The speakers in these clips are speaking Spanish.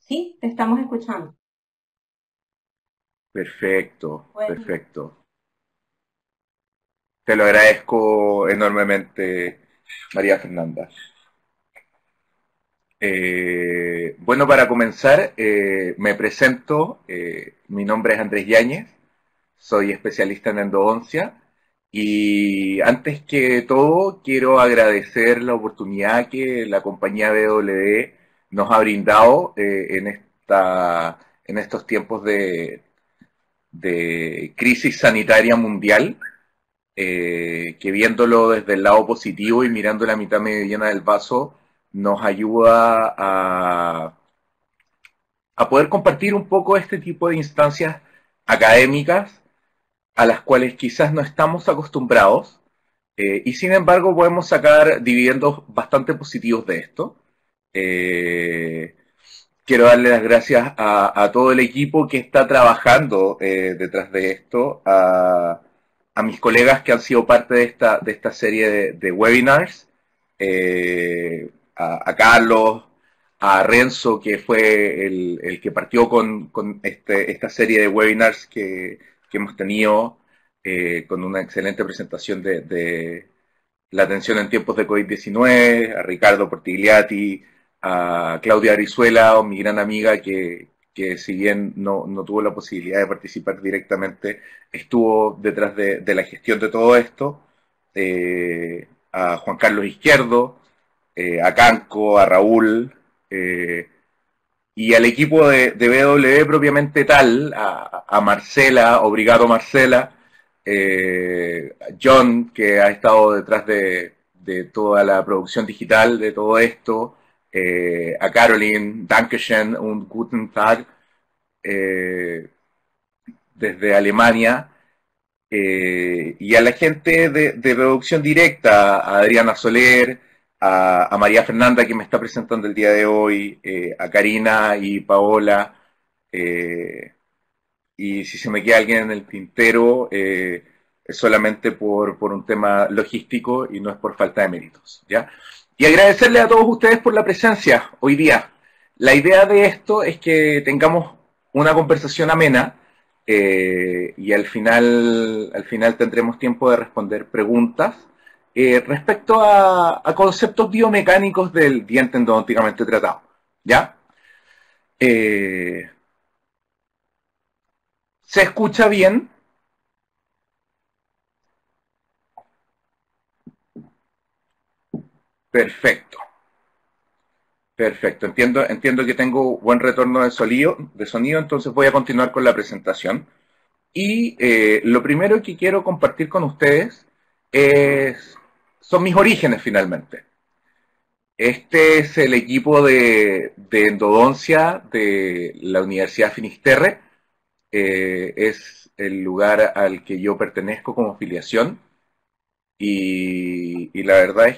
Sí, te estamos escuchando. Perfecto, Bueno, perfecto. Te lo agradezco enormemente, María Fernanda. Bueno, para comenzar, me presento. Mi nombre es Andrés Yáñez, soy especialista en endodoncia y antes que todo quiero agradecer la oportunidad que la compañía BW nos ha brindado en estos tiempos de crisis sanitaria mundial, que viéndolo desde el lado positivo y mirando la mitad medio llena del vaso, nos ayuda a poder compartir un poco este tipo de instancias académicas a las cuales quizás no estamos acostumbrados, y sin embargo podemos sacar dividendos bastante positivos de esto. Eh, Quiero darle las gracias a todo el equipo que está trabajando detrás de esto, a mis colegas que han sido parte de esta serie de webinars, a Carlos, a Renzo, que fue el que partió con esta serie de webinars que hemos tenido, con una excelente presentación de la atención en tiempos de COVID-19, a Ricardo Portigliati, a Claudia Arizuela, mi gran amiga, que si bien no tuvo la posibilidad de participar directamente, estuvo detrás de la gestión de todo esto, a Juan Carlos Izquierdo, a Canco, a Raúl, eh, y al equipo de BW propiamente tal, a Marcela, Obrigado Marcela, John, que ha estado detrás de toda la producción digital de todo esto, a Caroline, Dankeschön und Guten Tag, eh, desde Alemania, y a la gente de producción directa, a Adriana Soler, a María Fernanda que me está presentando el día de hoy, a Karina y Paola, eh, y si se me queda alguien en el tintero, es solamente por un tema logístico y no es por falta de méritos, ¿ya? Y agradecerle a todos ustedes por la presencia hoy día. La idea de esto es que tengamos una conversación amena, y al final tendremos tiempo de responder preguntas respecto a conceptos biomecánicos del diente endodonticamente tratado, ¿ya? Eh, ¿Se escucha bien? Perfecto. Perfecto, entiendo que tengo buen retorno de sonido, entonces voy a continuar con la presentación. Y lo primero que quiero compartir con ustedes es, son mis orígenes finalmente. Este es el equipo de endodoncia de la Universidad Finisterre. Es el lugar al que yo pertenezco como filiación. Y la verdad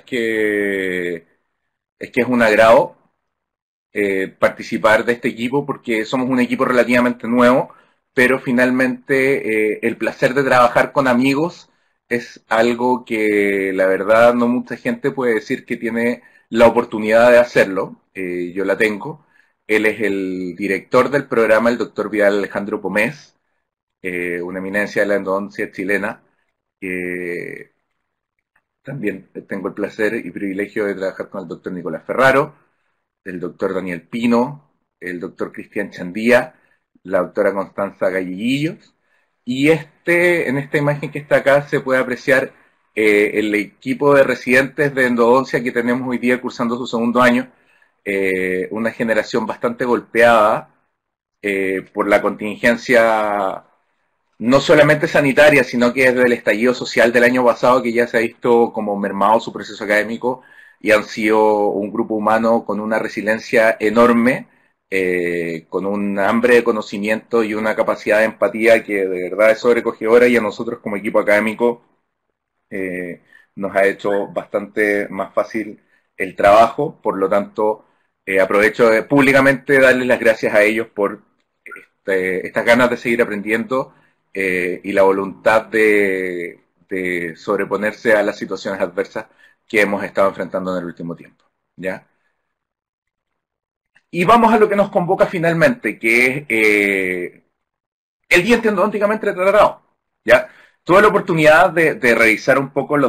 es que es un agrado participar de este equipo porque somos un equipo relativamente nuevo, pero finalmente el placer de trabajar con amigos es algo que la verdad no mucha gente puede decir que tiene la oportunidad de hacerlo. Yo la tengo. Él es el director del programa, el doctor Vidal Alejandro Pomés, una eminencia de la endodoncia chilena. Eh, También tengo el placer y privilegio de trabajar con el doctor Nicolás Ferraro, el doctor Daniel Pino, el doctor Cristian Chandía, la doctora Constanza Galliguillos. Y en esta imagen que está acá se puede apreciar el equipo de residentes de endodoncia que tenemos hoy día cursando su segundo año, una generación bastante golpeada por la contingencia no solamente sanitaria, sino que desde el estallido social del año pasado, que ya se ha visto como mermado su proceso académico y han sido un grupo humano con una resiliencia enorme, con un hambre de conocimiento y una capacidad de empatía que de verdad es sobrecogedora y a nosotros como equipo académico eh, nos ha hecho bastante más fácil el trabajo. Por lo tanto, aprovecho de públicamente darles las gracias a ellos por estas ganas de seguir aprendiendo y la voluntad de sobreponerse a las situaciones adversas que hemos estado enfrentando en el último tiempo. ¿Ya? Y vamos a lo que nos convoca finalmente, que es el diente endodónticamente tratado. ¿Ya? Tuve la oportunidad de revisar un poco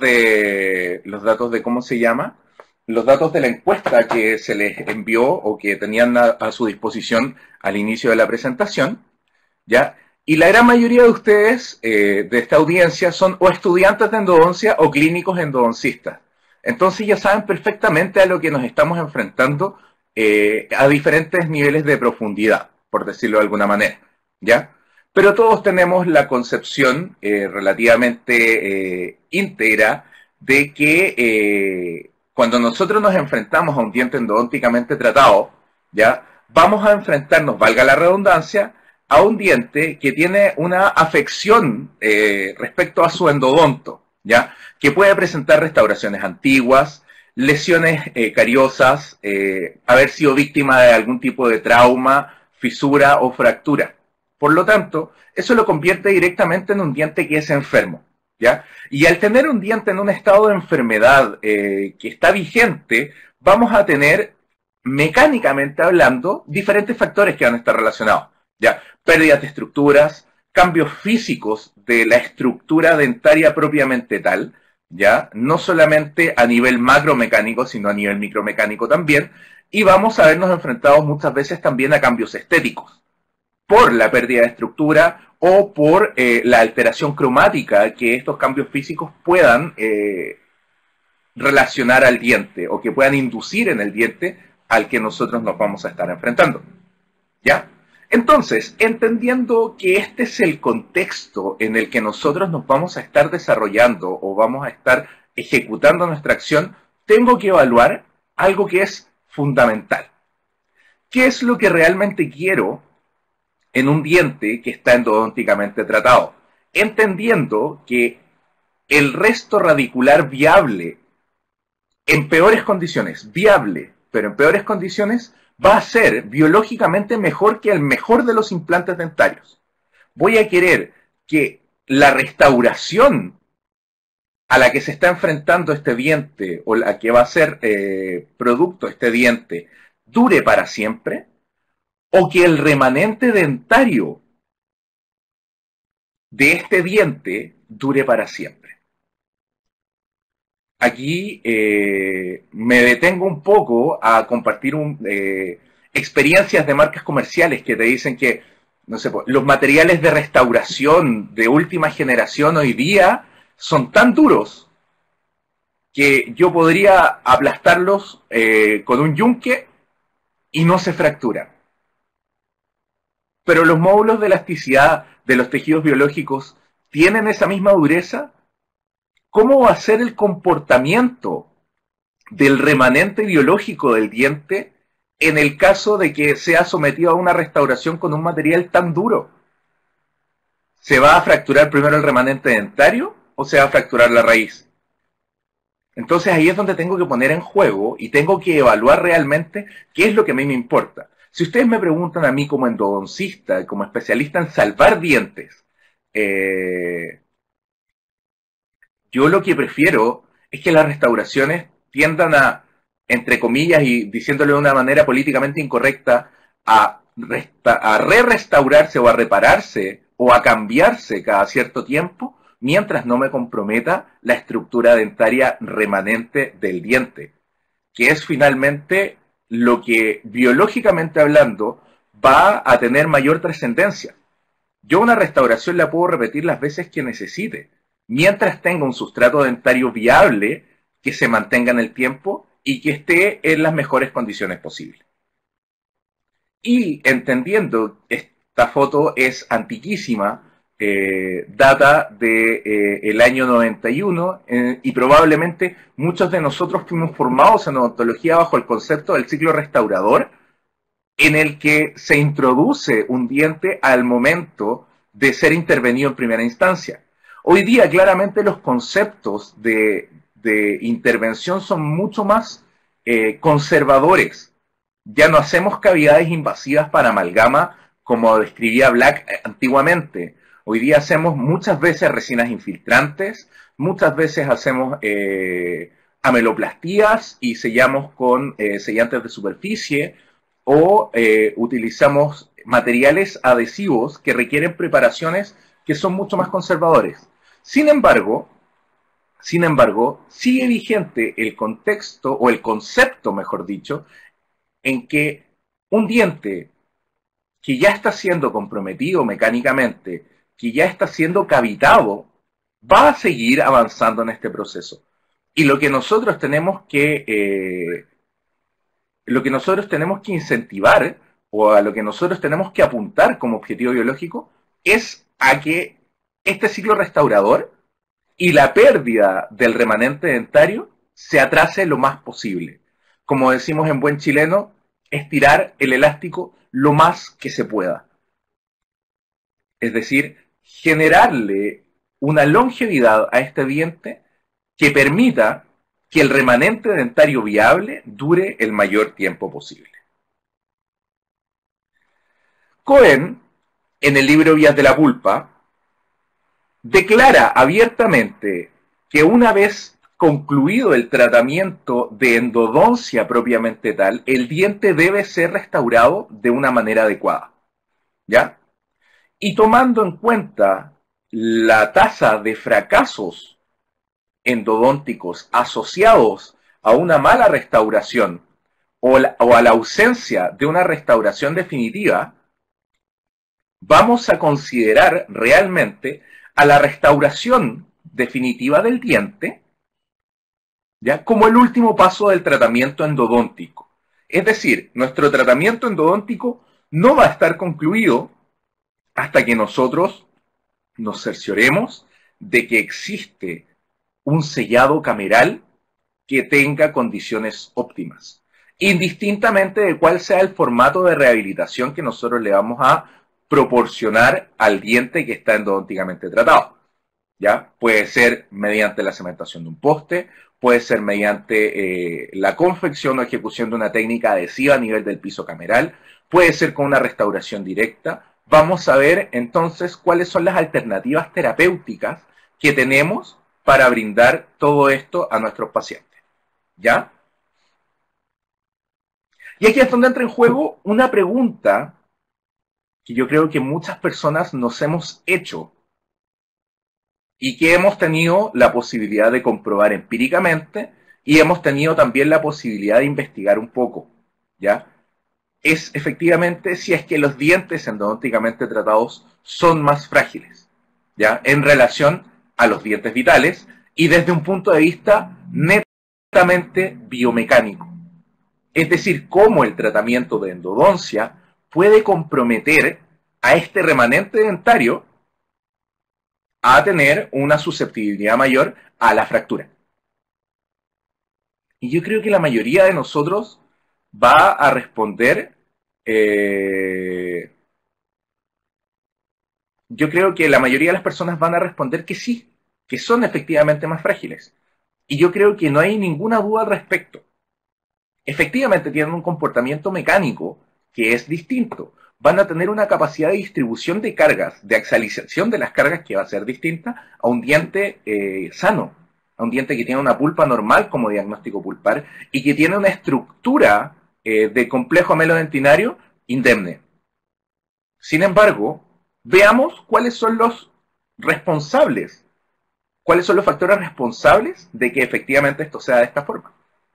los datos de cómo se llama, los datos de la encuesta que se les envió o que tenían a su disposición al inicio de la presentación, ¿ya? Y la gran mayoría de ustedes de esta audiencia son o estudiantes de endodoncia o clínicos endodoncistas. Entonces ya saben perfectamente a lo que nos estamos enfrentando a diferentes niveles de profundidad, por decirlo de alguna manera, ¿ya? Pero todos tenemos la concepción relativamente íntegra de que cuando nosotros nos enfrentamos a un diente endodónticamente tratado, ¿ya? Vamos a enfrentarnos, valga la redundancia, a un diente que tiene una afección respecto a su endodonto, ¿ya? Que puede presentar restauraciones antiguas, lesiones cariosas, haber sido víctima de algún tipo de trauma, fisura o fractura. Por lo tanto, eso lo convierte directamente en un diente que es enfermo, ¿ya? Y al tener un diente en un estado de enfermedad que está vigente, vamos a tener, mecánicamente hablando, diferentes factores que van a estar relacionados, ¿ya? Pérdidas de estructuras, cambios físicos de la estructura dentaria propiamente tal, ¿ya? No solamente a nivel macromecánico, sino a nivel micromecánico también, y vamos a vernos enfrentados muchas veces también a cambios estéticos, por la pérdida de estructura o por la alteración cromática que estos cambios físicos puedan relacionar al diente o que puedan inducir en el diente al que nosotros nos vamos a estar enfrentando. ¿Ya? Entonces, entendiendo que este es el contexto en el que nosotros nos vamos a estar desarrollando o vamos a estar ejecutando nuestra acción, tengo que evaluar algo que es fundamental. ¿Qué es lo que realmente quiero en un diente que está endodónticamente tratado? Entendiendo que el resto radicular viable en peores condiciones, viable, pero en peores condiciones, va a ser biológicamente mejor que el mejor de los implantes dentarios. Voy a querer que la restauración a la que se está enfrentando este diente o la que va a ser producto este diente dure para siempre, o que el remanente dentario de este diente dure para siempre. Aquí me detengo un poco a compartir experiencias de marcas comerciales que te dicen que, no sé, los materiales de restauración de última generación hoy día son tan duros que yo podría aplastarlos con un yunque y no se fracturan. Pero los módulos de elasticidad de los tejidos biológicos tienen esa misma dureza. ¿Cómo va a ser el comportamiento del remanente biológico del diente en el caso de que sea sometido a una restauración con un material tan duro? ¿Se va a fracturar primero el remanente dentario o se va a fracturar la raíz? Entonces ahí es donde tengo que poner en juego y tengo que evaluar realmente qué es lo que a mí me importa. Si ustedes me preguntan a mí como endodoncista, como especialista en salvar dientes, yo lo que prefiero es que las restauraciones tiendan a, entre comillas y diciéndolo de una manera políticamente incorrecta, a re-restaurarse o a repararse o a cambiarse cada cierto tiempo, mientras no me comprometa la estructura dentaria remanente del diente, que es finalmente lo que biológicamente hablando va a tener mayor trascendencia. Yo una restauración la puedo repetir las veces que necesite, mientras tenga un sustrato dentario viable que se mantenga en el tiempo y que esté en las mejores condiciones posibles. Y entendiendo, esta foto es antiquísima, data del año 91 y probablemente muchos de nosotros fuimos formados en odontología bajo el concepto del ciclo restaurador, en el que se introduce un diente al momento de ser intervenido en primera instancia. Hoy día claramente los conceptos de intervención son mucho más conservadores. Ya no hacemos cavidades invasivas para amalgama como describía Black antiguamente. Hoy día hacemos muchas veces resinas infiltrantes, muchas veces hacemos ameloplastías y sellamos con sellantes de superficie, o utilizamos materiales adhesivos que requieren preparaciones que son mucho más conservadores. Sin embargo, sigue vigente el contexto, o el concepto, mejor dicho, en que un diente que ya está siendo comprometido mecánicamente, que ya está siendo cavitado, va a seguir avanzando en este proceso. Y lo que nosotros tenemos que incentivar, o a lo que nosotros tenemos que apuntar como objetivo biológico, es a que este ciclo restaurador y la pérdida del remanente dentario se atrase lo más posible. Como decimos en buen chileno, estirar el elástico lo más que se pueda. Es decir, generarle una longevidad a este diente que permita que el remanente dentario viable dure el mayor tiempo posible. Cohen, en el libro Vías de la Pulpa, declara abiertamente que una vez concluido el tratamiento de endodoncia propiamente tal, el diente debe ser restaurado de una manera adecuada. ¿Ya? Y tomando en cuenta la tasa de fracasos endodónticos asociados a una mala restauración o a la ausencia de una restauración definitiva, vamos a considerar realmente a la restauración definitiva del diente, ¿ya?, como el último paso del tratamiento endodóntico. Es decir, nuestro tratamiento endodóntico no va a estar concluido hasta que nosotros nos cercioremos de que existe un sellado cameral que tenga condiciones óptimas, indistintamente de cuál sea el formato de rehabilitación que nosotros le vamos a proporcionar al diente que está endodónticamente tratado. ¿Ya? Puede ser mediante la cementación de un poste, puede ser mediante la confección o ejecución de una técnica adhesiva a nivel del piso cameral, puede ser con una restauración directa. Vamos a ver entonces cuáles son las alternativas terapéuticas que tenemos para brindar todo esto a nuestros pacientes. ¿Ya? Y aquí es donde entra en juego una pregunta que yo creo que muchas personas nos hemos hecho y que hemos tenido la posibilidad de comprobar empíricamente y hemos tenido también la posibilidad de investigar un poco, ¿ya? Es efectivamente si es que los dientes endodónticamente tratados son más frágiles, ¿ya?, en relación a los dientes vitales y desde un punto de vista netamente biomecánico. Es decir, cómo el tratamiento de endodoncia puede comprometer a este remanente dentario a tener una susceptibilidad mayor a la fractura. Y yo creo que la mayoría de nosotros va a responder, yo creo que la mayoría de las personas van a responder que sí, que son efectivamente más frágiles. Y yo creo que no hay ninguna duda al respecto. Efectivamente tienen un comportamiento mecánico que es distinto. Van a tener una capacidad de distribución de cargas, de axialización de las cargas que va a ser distinta a un diente sano, a un diente que tiene una pulpa normal como diagnóstico pulpar y que tiene una estructura de complejo amelodentinario indemne. Sin embargo, veamos cuáles son los responsables, cuáles son los factores responsables de que efectivamente esto sea de esta forma.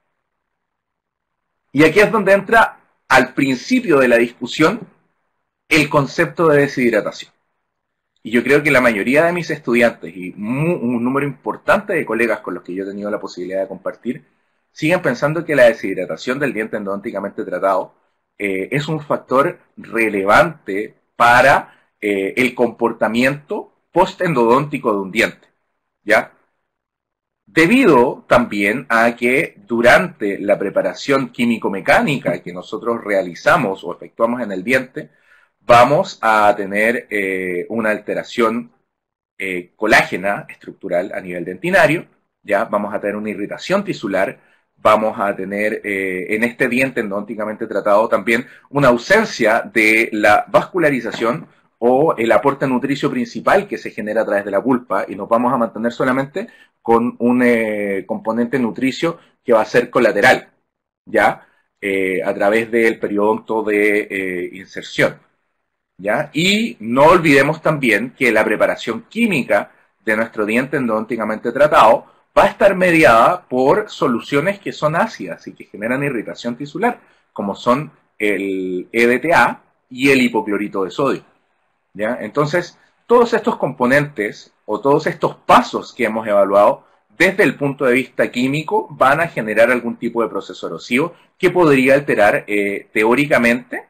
Y aquí es donde entra al principio de la discusión el concepto de deshidratación. Y yo creo que la mayoría de mis estudiantes y un número importante de colegas con los que yo he tenido la posibilidad de compartir siguen pensando que la deshidratación del diente endodónticamente tratado es un factor relevante para el comportamiento post-endodóntico de un diente, ¿ya? Debido también a que durante la preparación químico-mecánica que nosotros realizamos o efectuamos en el diente, vamos a tener una alteración colágena estructural a nivel dentinario, ya vamos a tener una irritación tisular, vamos a tener en este diente endodónticamente tratado también una ausencia de la vascularización o el aporte nutricio principal que se genera a través de la pulpa y nos vamos a mantener solamente con un componente nutricio que va a ser colateral, ¿ya? a través del periodonto de inserción. ¿Ya? Y no olvidemos también que la preparación química de nuestro diente endodónticamente tratado va a estar mediada por soluciones que son ácidas y que generan irritación tisular, como son el EDTA y el hipoclorito de sodio. ¿Ya? Entonces, todos estos componentes o todos estos pasos que hemos evaluado desde el punto de vista químico van a generar algún tipo de proceso erosivo que podría alterar teóricamente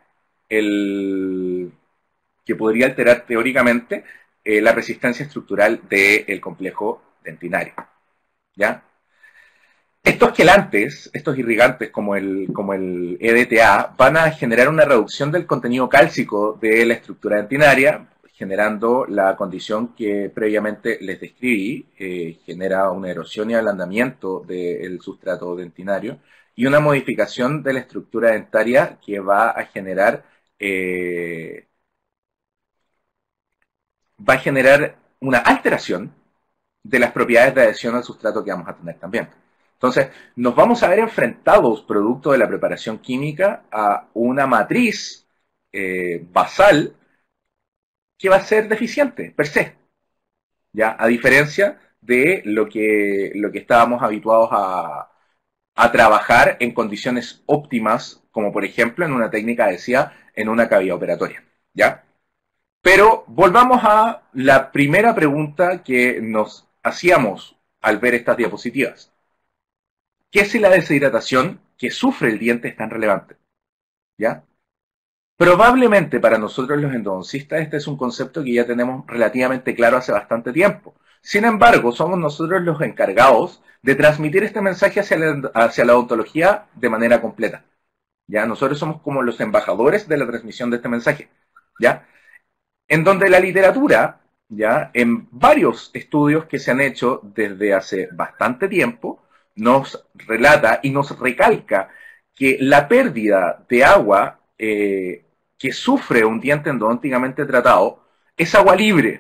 la resistencia estructural del complejo dentinario. ¿Ya? Estos quelantes, estos irrigantes como el EDTA, van a generar una reducción del contenido cálcico de la estructura dentinaria, generando la condición que previamente les describí, genera una erosión y ablandamiento del sustrato dentinario y una modificación de la estructura dentaria que va a generar una alteración de las propiedades de adhesión al sustrato que vamos a tener también. Entonces, nos vamos a ver enfrentados, producto de la preparación química, a una matriz basal que va a ser deficiente, per se. ¿Ya? A diferencia de lo que estábamos habituados a trabajar en condiciones óptimas, como por ejemplo en una técnica adhesiva en una cavidad operatoria. ¿Ya? Pero volvamos a la primera pregunta que nos hacíamos al ver estas diapositivas. ¿Qué es si la deshidratación que sufre el diente es tan relevante? ¿Ya? Probablemente para nosotros los endodoncistas este es un concepto que ya tenemos relativamente claro hace bastante tiempo. Sin embargo, somos nosotros los encargados de transmitir este mensaje hacia la odontología de manera completa. ¿Ya? Nosotros somos como los embajadores de la transmisión de este mensaje. ¿Ya? En donde la literatura, ¿ya? En varios estudios que se han hecho desde hace bastante tiempo, nos relata y nos recalca que la pérdida de agua que sufre un diente endodónticamente tratado es agua libre,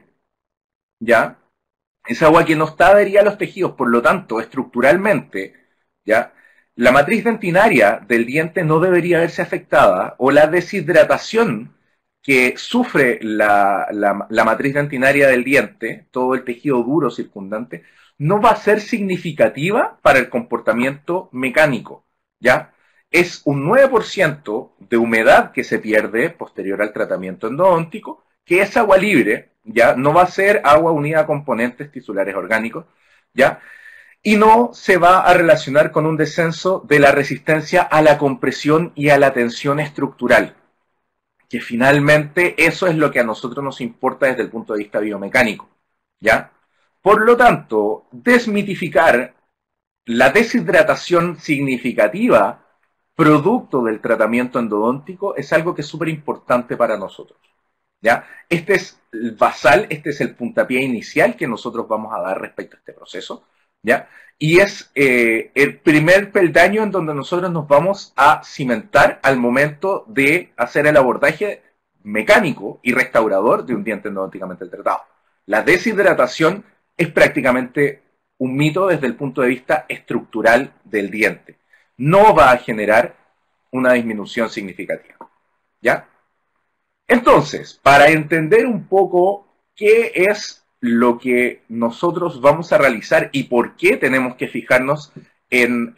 ¿ya? Es agua que no está adherida a los tejidos, por lo tanto, estructuralmente, ¿ya? La matriz dentinaria del diente no debería verse afectada, o la deshidratación que sufre la matriz dentinaria del diente, todo el tejido duro circundante, no va a ser significativa para el comportamiento mecánico, ¿ya? Es un 9% de humedad que se pierde posterior al tratamiento endodóntico, que es agua libre, ¿ya? No va a ser agua unida a componentes tisulares orgánicos, ¿ya? Y no se va a relacionar con un descenso de la resistencia a la compresión y a la tensión estructural, que finalmente eso es lo que a nosotros nos importa desde el punto de vista biomecánico, ¿ya? Por lo tanto, desmitificar la deshidratación significativa producto del tratamiento endodóntico es algo que es súper importante para nosotros, ¿ya? Este es el basal, este es el puntapié inicial que nosotros vamos a dar respecto a este proceso, ¿ya? Y es el primer peldaño en donde nosotros nos vamos a cimentar al momento de hacer el abordaje mecánico y restaurador de un diente endodónticamente tratado. La deshidratación es prácticamente un mito desde el punto de vista estructural del diente. No va a generar una disminución significativa, ¿ya? Entonces, para entender un poco qué es lo que nosotros vamos a realizar y por qué tenemos que fijarnos en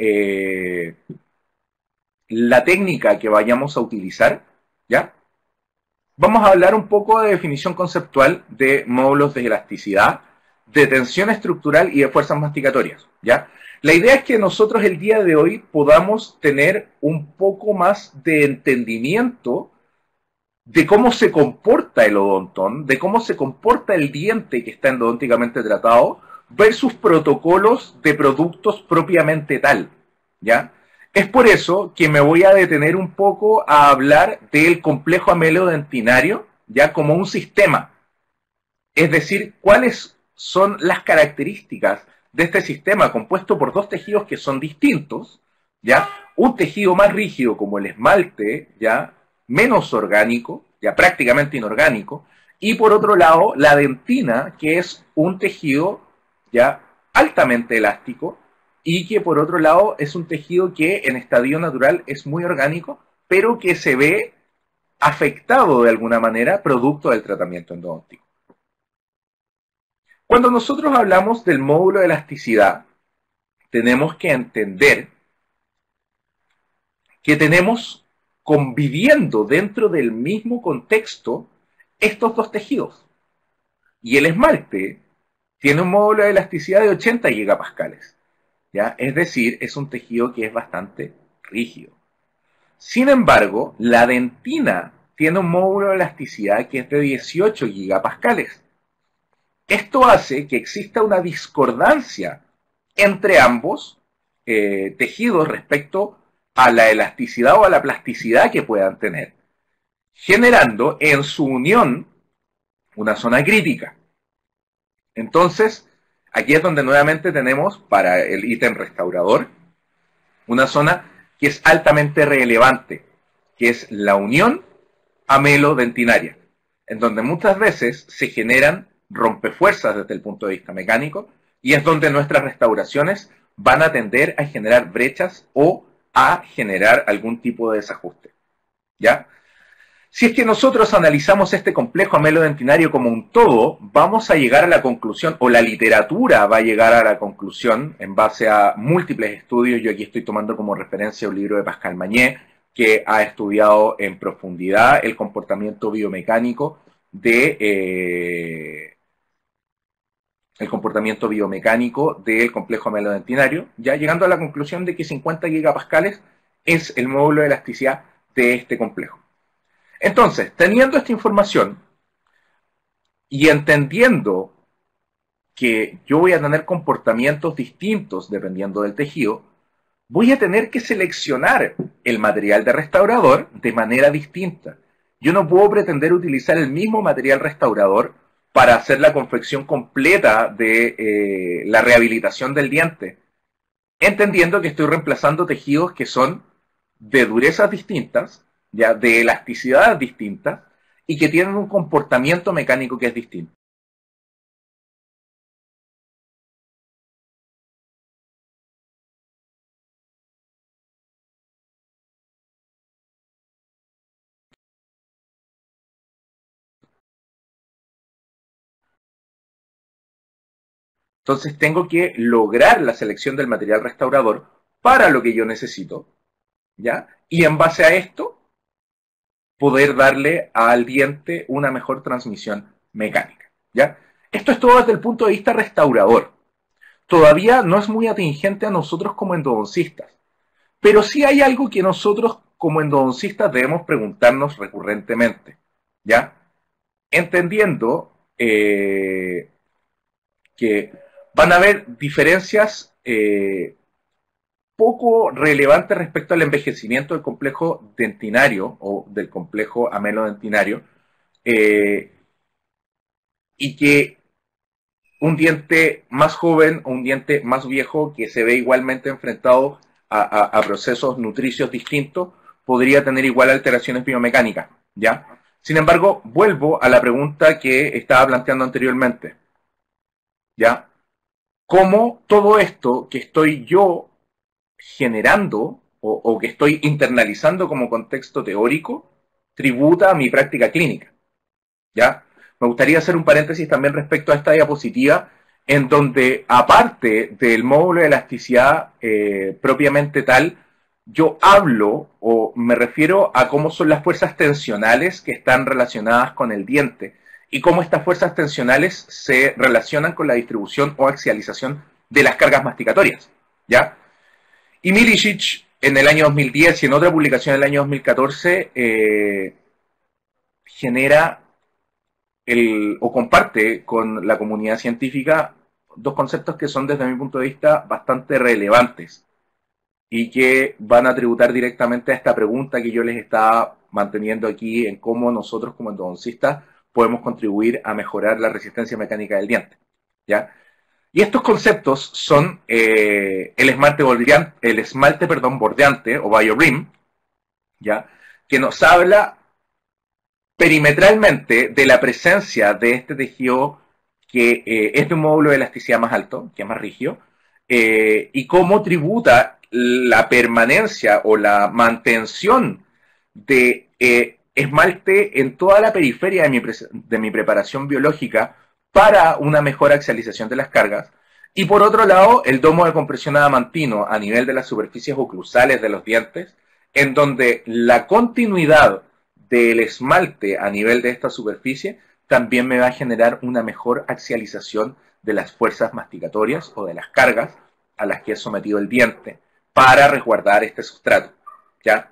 la técnica que vayamos a utilizar, ¿ya? Vamos a hablar un poco de definición conceptual de módulos de elasticidad, de tensión estructural y de fuerzas masticatorias, ¿ya? La idea es que nosotros el día de hoy podamos tener un poco más de entendimiento de cómo se comporta el odontón, de cómo se comporta el diente que está endodónticamente tratado, versus protocolos de productos propiamente tal, ¿ya? Es por eso que me voy a detener un poco a hablar del complejo amelodentinario, ya como un sistema. Es decir, cuáles son las características de este sistema compuesto por dos tejidos que son distintos, ¿ya? Un tejido más rígido como el esmalte, ¿ya? Menos orgánico, ya prácticamente inorgánico, y por otro lado la dentina, que es un tejido ya altamente elástico y que por otro lado es un tejido que en estadio natural es muy orgánico, pero que se ve afectado de alguna manera producto del tratamiento endodóntico. Cuando nosotros hablamos del módulo de elasticidad, tenemos que entender que tenemos conviviendo dentro del mismo contexto estos dos tejidos. Y el esmalte tiene un módulo de elasticidad de 80 gigapascales, ¿ya? Es decir, es un tejido que es bastante rígido. Sin embargo, la dentina tiene un módulo de elasticidad que es de 18 gigapascales. Esto hace que exista una discordancia entre ambos tejidos respecto a la elasticidad o a la plasticidad que puedan tener, generando en su unión una zona crítica. Entonces, aquí es donde nuevamente tenemos para el ítem restaurador una zona que es altamente relevante, que es la unión amelodentinaria, en donde muchas veces se generan rompefuerzas desde el punto de vista mecánico y es donde nuestras restauraciones van a tender a generar brechas o a generar algún tipo de desajuste. ¿Ya? Si es que nosotros analizamos este complejo amelodentinario como un todo, vamos a llegar a la conclusión, o la literatura va a llegar a la conclusión, en base a múltiples estudios, yo aquí estoy tomando como referencia un libro de Pascal Mañé, que ha estudiado en profundidad el comportamiento biomecánico del complejo amelodentinario, ya llegando a la conclusión de que 50 gigapascales es el módulo de elasticidad de este complejo. Entonces, teniendo esta información y entendiendo que yo voy a tener comportamientos distintos dependiendo del tejido, voy a tener que seleccionar el material de restaurador de manera distinta. Yo no puedo pretender utilizar el mismo material restaurador para hacer la confección completa de la rehabilitación del diente, entendiendo que estoy reemplazando tejidos que son de durezas distintas, ya de elasticidad distintas, y que tienen un comportamiento mecánico que es distinto. Entonces tengo que lograr la selección del material restaurador para lo que yo necesito, ¿ya? Y en base a esto, poder darle al diente una mejor transmisión mecánica, ¿ya? Esto es todo desde el punto de vista restaurador. Todavía no es muy atingente a nosotros como endodoncistas, pero sí hay algo que nosotros como endodoncistas debemos preguntarnos recurrentemente, ¿ya? Entendiendo que van a haber diferencias poco relevantes respecto al envejecimiento del complejo dentinario o del complejo amelodentinario, y que un diente más joven o un diente más viejo que se ve igualmente enfrentado a procesos nutricios distintos podría tener igual alteraciones biomecánicas, ¿ya? Sin embargo, vuelvo a la pregunta que estaba planteando anteriormente, ¿ya? ¿Cómo todo esto que estoy yo generando o que estoy internalizando como contexto teórico tributa a mi práctica clínica? ¿Ya? Me gustaría hacer un paréntesis también respecto a esta diapositiva, en donde, aparte del módulo de elasticidad propiamente tal, yo hablo o me refiero a cómo son las fuerzas tensionales que están relacionadas con el diente y cómo estas fuerzas tensionales se relacionan con la distribución o axialización de las cargas masticatorias, ¿ya? Y Milicic, en el año 2010 y en otra publicación en el año 2014, genera o comparte con la comunidad científica dos conceptos que son desde mi punto de vista bastante relevantes y que van a tributar directamente a esta pregunta que yo les estaba manteniendo aquí en cómo nosotros como endodoncistas podemos contribuir a mejorar la resistencia mecánica del diente, ¿ya? Y estos conceptos son el esmalte bordeante o BioRim, ¿ya? Que nos habla perimetralmente de la presencia de este tejido que es de un módulo de elasticidad más alto, que es más rígido, y cómo tributa la permanencia o la mantención de esmalte en toda la periferia de mi preparación biológica para una mejor axialización de las cargas. Y por otro lado, el domo de compresión adamantino a nivel de las superficies oclusales de los dientes, en donde la continuidad del esmalte a nivel de esta superficie también me va a generar una mejor axialización de las fuerzas masticatorias o de las cargas a las que es sometido el diente para resguardar este sustrato, ¿ya?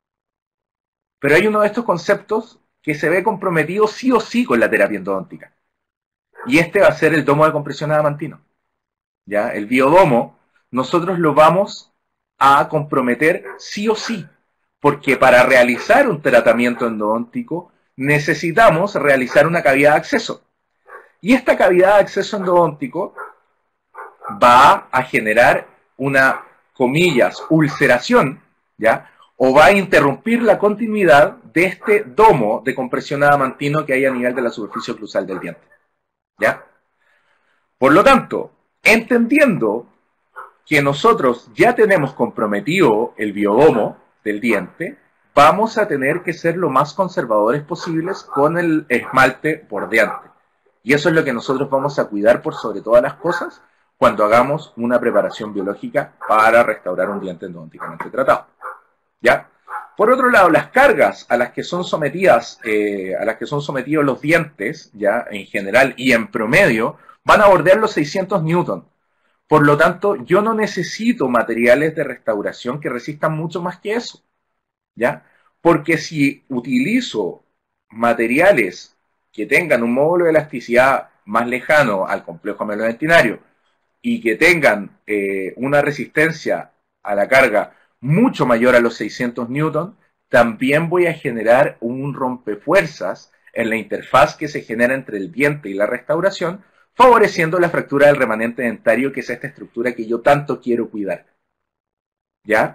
Pero hay uno de estos conceptos que se ve comprometido sí o sí con la terapia endodóntica. Y este va a ser el domo de compresión adamantino. ¿Ya? El biodomo, nosotros lo vamos a comprometer sí o sí. Porque para realizar un tratamiento endodóntico necesitamos realizar una cavidad de acceso. Y esta cavidad de acceso endodóntico va a generar una, comillas, ulceración, ¿ya? O va a interrumpir la continuidad de este domo de compresión adamantino que hay a nivel de la superficie oclusal del diente, ¿ya? Por lo tanto, entendiendo que nosotros ya tenemos comprometido el biodomo del diente, vamos a tener que ser lo más conservadores posibles con el esmalte bordeante. Y eso es lo que nosotros vamos a cuidar por sobre todas las cosas cuando hagamos una preparación biológica para restaurar un diente endodónticamente tratado. ¿Ya? Por otro lado, las cargas a las que son sometidas, a las que son sometidos los dientes, ya en general y en promedio, van a bordear los 600 newton. Por lo tanto, yo no necesito materiales de restauración que resistan mucho más que eso, ¿ya? Porque si utilizo materiales que tengan un módulo de elasticidad más lejano al complejo amelodentinario y que tengan una resistencia a la carga mucho mayor a los 600 newton, también voy a generar un rompefuerzas en la interfaz que se genera entre el diente y la restauración, favoreciendo la fractura del remanente dentario, que es esta estructura que yo tanto quiero cuidar. ¿Ya?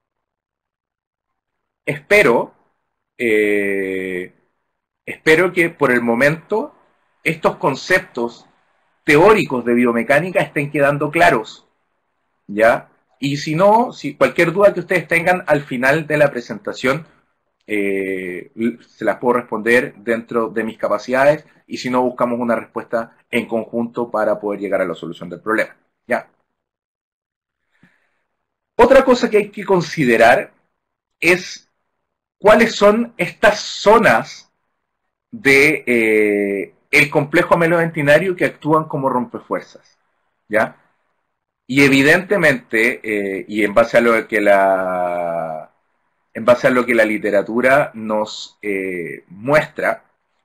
Espero, eh, espero que por el momento estos conceptos teóricos de biomecánica estén quedando claros, ¿ya? Y si no, si cualquier duda que ustedes tengan al final de la presentación, se las puedo responder dentro de mis capacidades, y si no, buscamos una respuesta en conjunto para poder llegar a la solución del problema, ¿ya? Otra cosa que hay que considerar es cuáles son estas zonas de el complejo amelodentinario que actúan como rompefuerzas, ¿ya? Y evidentemente, y en base a lo que la literatura nos muestra,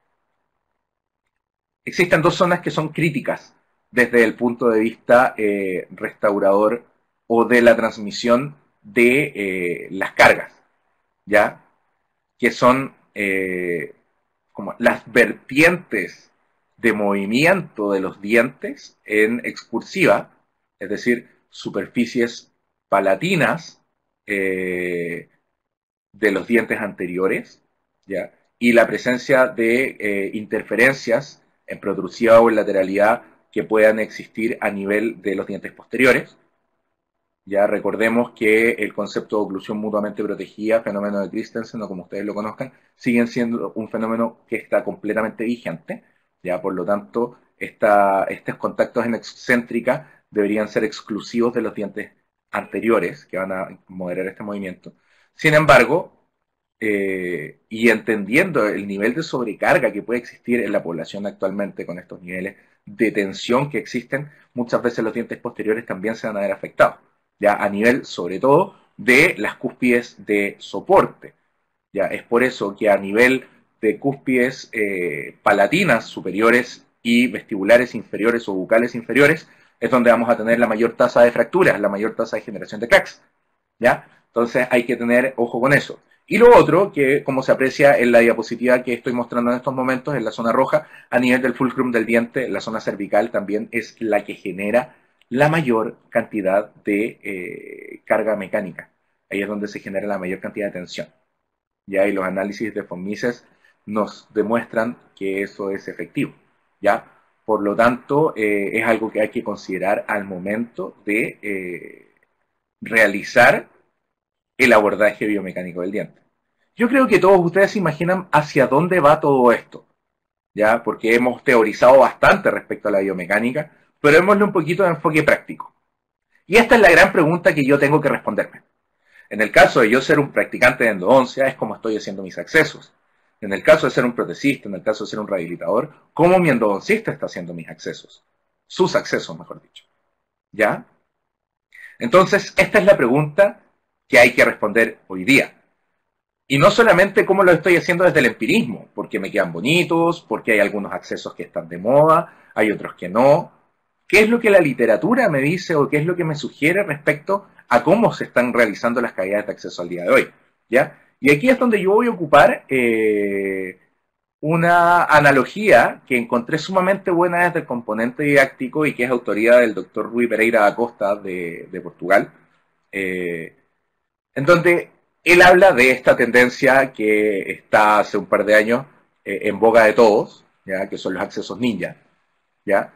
existen dos zonas que son críticas desde el punto de vista restaurador o de la transmisión de las cargas, ¿ya? Que son como las vertientes de movimiento de los dientes en excursiva, es decir, superficies palatinas de los dientes anteriores, ¿ya? Y la presencia de interferencias en protrusiva o en lateralidad que puedan existir a nivel de los dientes posteriores. Ya recordemos que el concepto de oclusión mutuamente protegida, fenómeno de Christensen, o como ustedes lo conozcan, siguen siendo un fenómeno que está completamente vigente. Ya, por lo tanto, estos contactos en excéntrica deberían ser exclusivos de los dientes anteriores, que van a moderar este movimiento. Sin embargo, y entendiendo el nivel de sobrecarga que puede existir en la población actualmente con estos niveles de tensión que existen, muchas veces los dientes posteriores también se van a ver afectados, ya a nivel sobre todo de las cúspides de soporte. Ya es por eso que a nivel de cúspides palatinas superiores y vestibulares inferiores o bucales inferiores es donde vamos a tener la mayor tasa de fracturas, la mayor tasa de generación de cracks, ¿ya? Entonces hay que tener ojo con eso. Y lo otro, que como se aprecia en la diapositiva que estoy mostrando en estos momentos, en la zona roja, a nivel del fulcrum del diente, la zona cervical también es la que genera la mayor cantidad de carga mecánica. Ahí es donde se genera la mayor cantidad de tensión. ¿Ya? Y los análisis de von Mises nos demuestran que eso es efectivo, ¿ya? Por lo tanto, es algo que hay que considerar al momento de realizar el abordaje biomecánico del diente. Yo creo que todos ustedes se imaginan hacia dónde va todo esto, ¿ya? Porque hemos teorizado bastante respecto a la biomecánica, pero démosle un poquito de enfoque práctico. Y esta es la gran pregunta que yo tengo que responderme. En el caso de yo ser un practicante de endodoncia, es como estoy haciendo mis accesos. En el caso de ser un protecista, en el caso de ser un rehabilitador, ¿cómo mi endodoncista está haciendo mis accesos? Sus accesos, mejor dicho. ¿Ya? Entonces, esta es la pregunta que hay que responder hoy día. Y no solamente cómo lo estoy haciendo desde el empirismo, porque me quedan bonitos, porque hay algunos accesos que están de moda, hay otros que no. ¿Qué es lo que la literatura me dice o qué es lo que me sugiere respecto a cómo se están realizando las cavidades de acceso al día de hoy? ¿Ya? Y aquí es donde yo voy a ocupar una analogía que encontré sumamente buena desde el componente didáctico y que es autoría del doctor Rui Pereira da Costa de Portugal, en donde él habla de esta tendencia que está hace un par de años en boga de todos, ¿ya? Que son los accesos ninja. ¿Ya?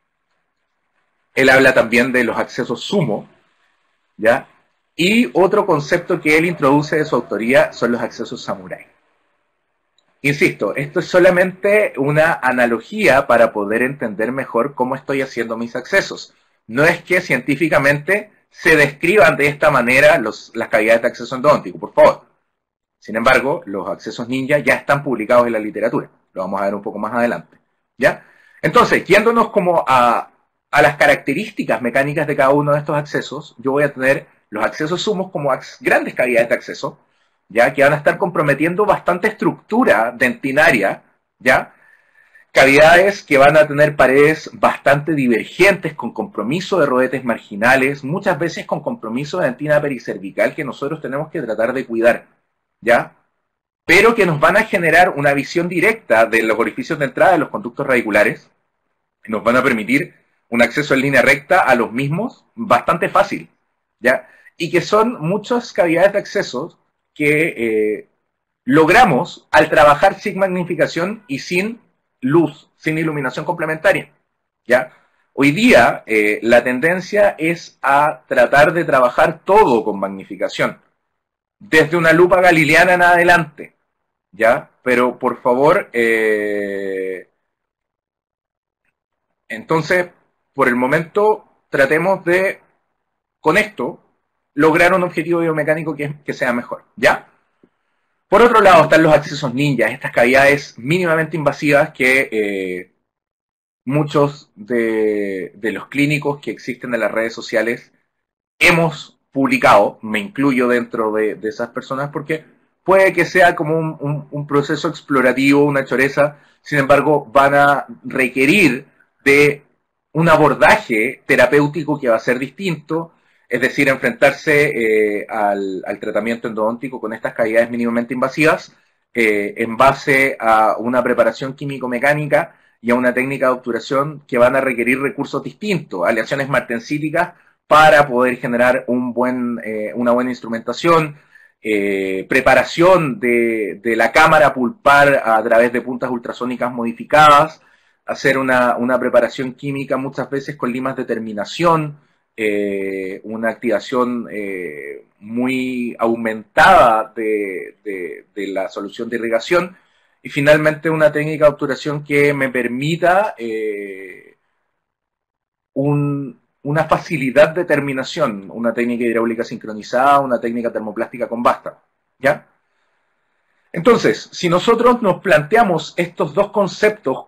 Él habla también de los accesos sumo, ¿ya? Y otro concepto que él introduce de su autoría son los accesos samurai. Insisto, esto es solamente una analogía para poder entender mejor cómo estoy haciendo mis accesos. No es que científicamente se describan de esta manera las cavidades de acceso endodóntico, por favor. Sin embargo, los accesos ninja ya están publicados en la literatura. Lo vamos a ver un poco más adelante. ¿Ya? Entonces, yéndonos como a las características mecánicas de cada uno de estos accesos, yo voy a tener los accesos sumos como grandes cavidades de acceso, ya que van a estar comprometiendo bastante estructura dentinaria, ya, cavidades que van a tener paredes bastante divergentes, con compromiso de rodetes marginales, muchas veces con compromiso de dentina pericervical que nosotros tenemos que tratar de cuidar, ya, pero que nos van a generar una visión directa de los orificios de entrada de los conductos radiculares, nos van a permitir un acceso en línea recta a los mismos bastante fácil, ¿ya? Y que son muchas cavidades de acceso que logramos al trabajar sin magnificación y sin luz, sin iluminación complementaria, ¿ya? Hoy día la tendencia es a tratar de trabajar todo con magnificación, desde una lupa galileana en adelante, ¿ya? Pero por favor, entonces, por el momento, tratemos de, con esto, lograr un objetivo biomecánico que sea mejor, ¿ya? Por otro lado están los accesos ninjas, estas cavidades mínimamente invasivas que muchos de los clínicos que existen en las redes sociales hemos publicado, me incluyo dentro de esas personas, porque puede que sea como un proceso explorativo, una choreza, sin embargo van a requerir de un abordaje terapéutico que va a ser distinto, es decir, enfrentarse al tratamiento endodóntico con estas cavidades mínimamente invasivas en base a una preparación químico-mecánica y a una técnica de obturación que van a requerir recursos distintos, aleaciones martensíticas para poder generar una buena instrumentación, preparación de la cámara pulpar a través de puntas ultrasónicas modificadas, hacer una preparación química muchas veces con limas de terminación, una activación muy aumentada de la solución de irrigación y finalmente una técnica de obturación que me permita una facilidad de terminación, una técnica hidráulica sincronizada, una técnica termoplástica con basta, ¿ya? Entonces, si nosotros nos planteamos estos dos conceptos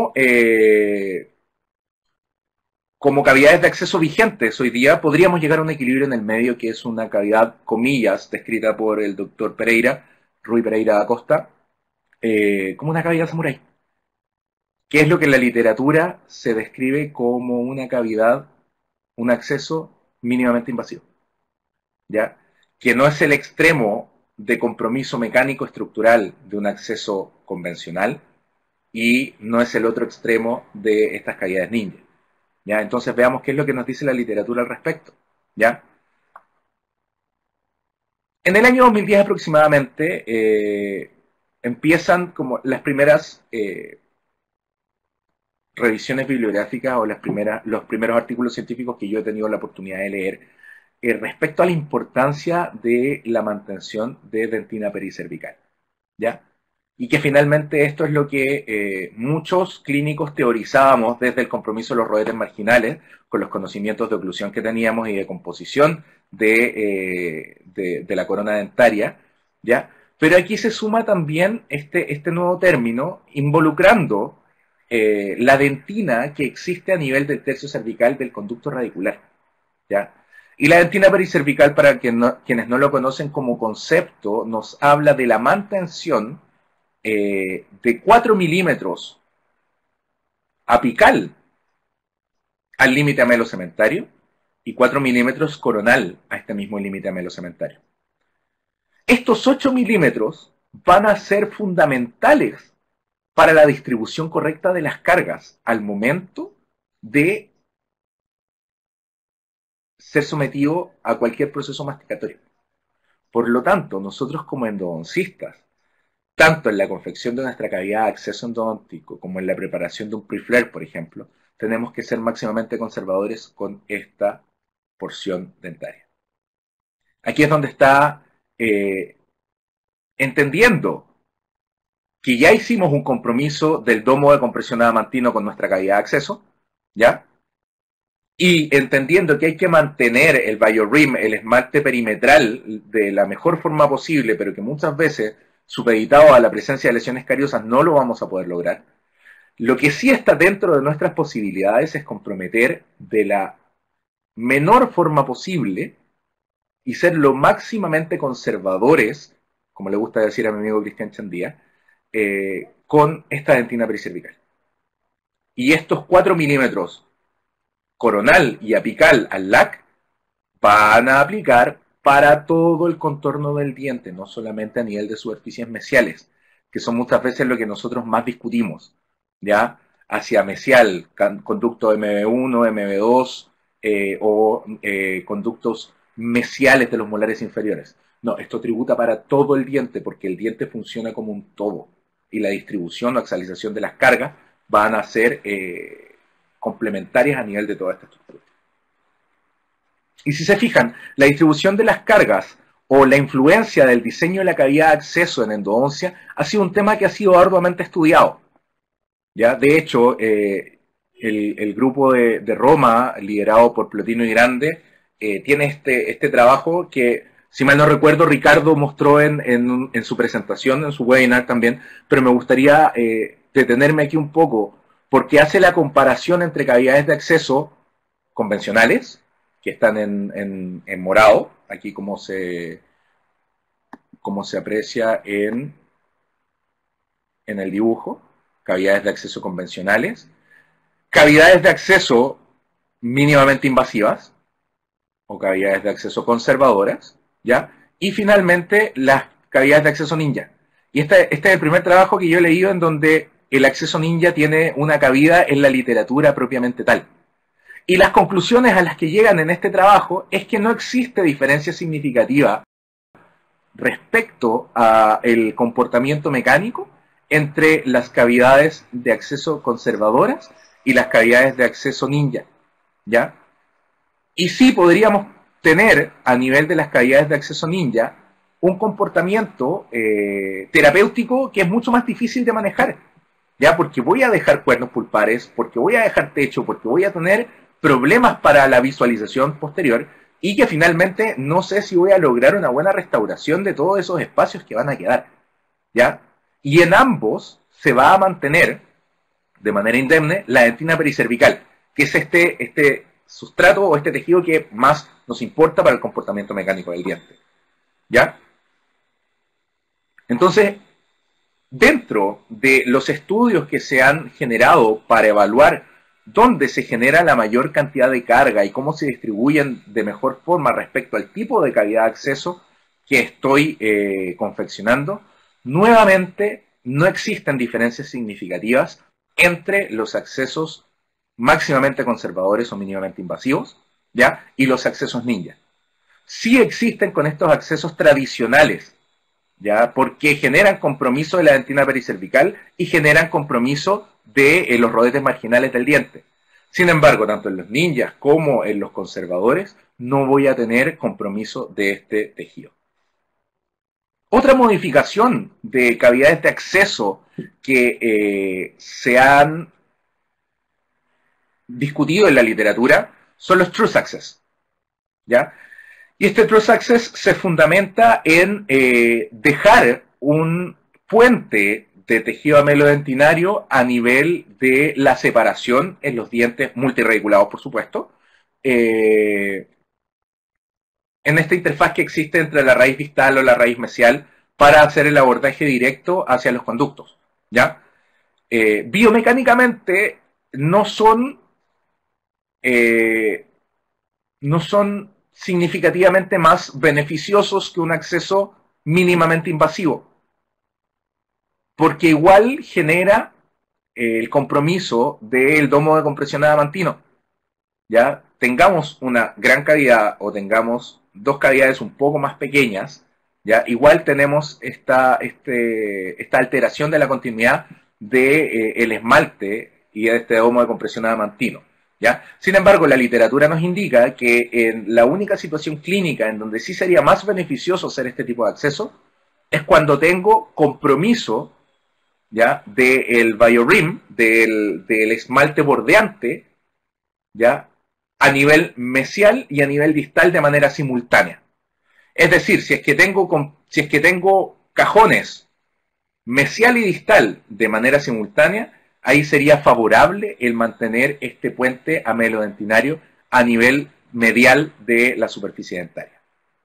como cavidades de acceso vigentes hoy día, podríamos llegar a un equilibrio en el medio, que es una cavidad, comillas, descrita por el doctor Pereira, Rui Pereira da Costa, como una cavidad samurái, que es lo que en la literatura se describe como una cavidad, un acceso mínimamente invasivo, ¿ya? Que no es el extremo de compromiso mecánico estructural de un acceso convencional y no es el otro extremo de estas cavidades ninja, ¿ya? Entonces veamos qué es lo que nos dice la literatura al respecto, ¿ya? En el año 2010 aproximadamente empiezan como las primeras revisiones bibliográficas o los primeros artículos científicos que yo he tenido la oportunidad de leer respecto a la importancia de la mantención de dentina pericervical, ¿ya? Y que finalmente esto es lo que muchos clínicos teorizábamos desde el compromiso de los rodetes marginales, con los conocimientos de oclusión que teníamos y de composición de la corona dentaria, ¿ya? Pero aquí se suma también este nuevo término involucrando la dentina que existe a nivel del tercio cervical del conducto radicular, ¿ya? Y la dentina pericervical, para quienes no lo conocen como concepto, nos habla de la mantención de 4 milímetros apical al límite amelocementario y 4 milímetros coronal a este mismo límite amelocementario. Estos 8 milímetros van a ser fundamentales para la distribución correcta de las cargas al momento de ser sometido a cualquier proceso masticatorio. Por lo tanto, nosotros como endodoncistas, tanto en la confección de nuestra cavidad de acceso endodóntico como en la preparación de un pre-flare, por ejemplo, tenemos que ser máximamente conservadores con esta porción dentaria. Aquí es donde está entendiendo que ya hicimos un compromiso del domo de compresión adamantino con nuestra cavidad de acceso, ¿ya? Y entendiendo que hay que mantener el BioRim, el esmalte perimetral, de la mejor forma posible, pero que muchas veces, supeditado a la presencia de lesiones cariosas, no lo vamos a poder lograr. Lo que sí está dentro de nuestras posibilidades es comprometer de la menor forma posible y ser lo máximamente conservadores, como le gusta decir a mi amigo Cristian Chandía, con esta dentina pericervical. Y estos 4 milímetros coronal y apical al LAC van a aplicar para todo el contorno del diente, no solamente a nivel de superficies mesiales, que son muchas veces lo que nosotros más discutimos, ¿ya? Hacia mesial, conducto MB1, MB2 o conductos mesiales de los molares inferiores. No, esto tributa para todo el diente, porque el diente funciona como un todo, y la distribución o axialización de las cargas van a ser complementarias a nivel de toda esta estructura. Y si se fijan, la distribución de las cargas o la influencia del diseño de la cavidad de acceso en endodoncia ha sido un tema que ha sido arduamente estudiado. ¿Ya? De hecho, el grupo de Roma, liderado por Plotino y Grande, tiene este trabajo que, si mal no recuerdo, Ricardo mostró en su presentación, en su webinar también, pero me gustaría detenerme aquí un poco, porque hace la comparación entre cavidades de acceso convencionales, que están en morado, aquí como se aprecia en el dibujo, cavidades de acceso convencionales, cavidades de acceso mínimamente invasivas, o cavidades de acceso conservadoras, ¿ya? Y finalmente las cavidades de acceso ninja. Y este es el primer trabajo que yo he leído en donde el acceso ninja tiene una cabida en la literatura propiamente tal. Y las conclusiones a las que llegan en este trabajo es que no existe diferencia significativa respecto al comportamiento mecánico entre las cavidades de acceso conservadoras y las cavidades de acceso ninja, ¿ya? Y sí podríamos tener, a nivel de las cavidades de acceso ninja, un comportamiento terapéutico que es mucho más difícil de manejar, ¿ya? Porque voy a dejar cuernos pulpares, porque voy a dejar techo, porque voy a tener problemas para la visualización posterior y que finalmente no sé si voy a lograr una buena restauración de todos esos espacios que van a quedar, ¿ya? Y en ambos se va a mantener de manera indemne la dentina pericervical, que es este sustrato o este tejido que más nos importa para el comportamiento mecánico del diente, ¿ya? Entonces, dentro de los estudios que se han generado para evaluar dónde se genera la mayor cantidad de carga y cómo se distribuyen de mejor forma respecto al tipo de cavidad de acceso que estoy confeccionando, nuevamente no existen diferencias significativas entre los accesos máximamente conservadores o mínimamente invasivos, ¿ya? Y los accesos ninja. Sí existen con estos accesos tradicionales, ¿ya? Porque generan compromiso de la dentina pericervical y generan compromiso de los rodetes marginales del diente. Sin embargo, tanto en los ninjas como en los conservadores, no voy a tener compromiso de este tejido. Otra modificación de cavidades de acceso que se han discutido en la literatura son los True Access, ¿ya? Y este True Access se fundamenta en dejar un puente de tejido amelodentinario a nivel de la separación en los dientes multirradiculados, por supuesto, en esta interfaz que existe entre la raíz distal o la raíz mesial para hacer el abordaje directo hacia los conductos, ¿ya? Biomecánicamente no son significativamente más beneficiosos que un acceso mínimamente invasivo, porque igual genera el compromiso del domo de compresión adamantino. Ya tengamos una gran cavidad o tengamos dos cavidades un poco más pequeñas, ya igual tenemos esta alteración de la continuidad del esmalte y de este domo de compresión adamantino. ¿Ya? Sin embargo, la literatura nos indica que en la única situación clínica en donde sí sería más beneficioso hacer este tipo de acceso es cuando tengo compromiso, ¿ya?, del biorim, del esmalte bordeante, ¿ya?, a nivel mesial y a nivel distal de manera simultánea. Es decir, si es que tengo cajones mesial y distal de manera simultánea, ahí sería favorable el mantener este puente amelodentinario a nivel medial de la superficie dentaria.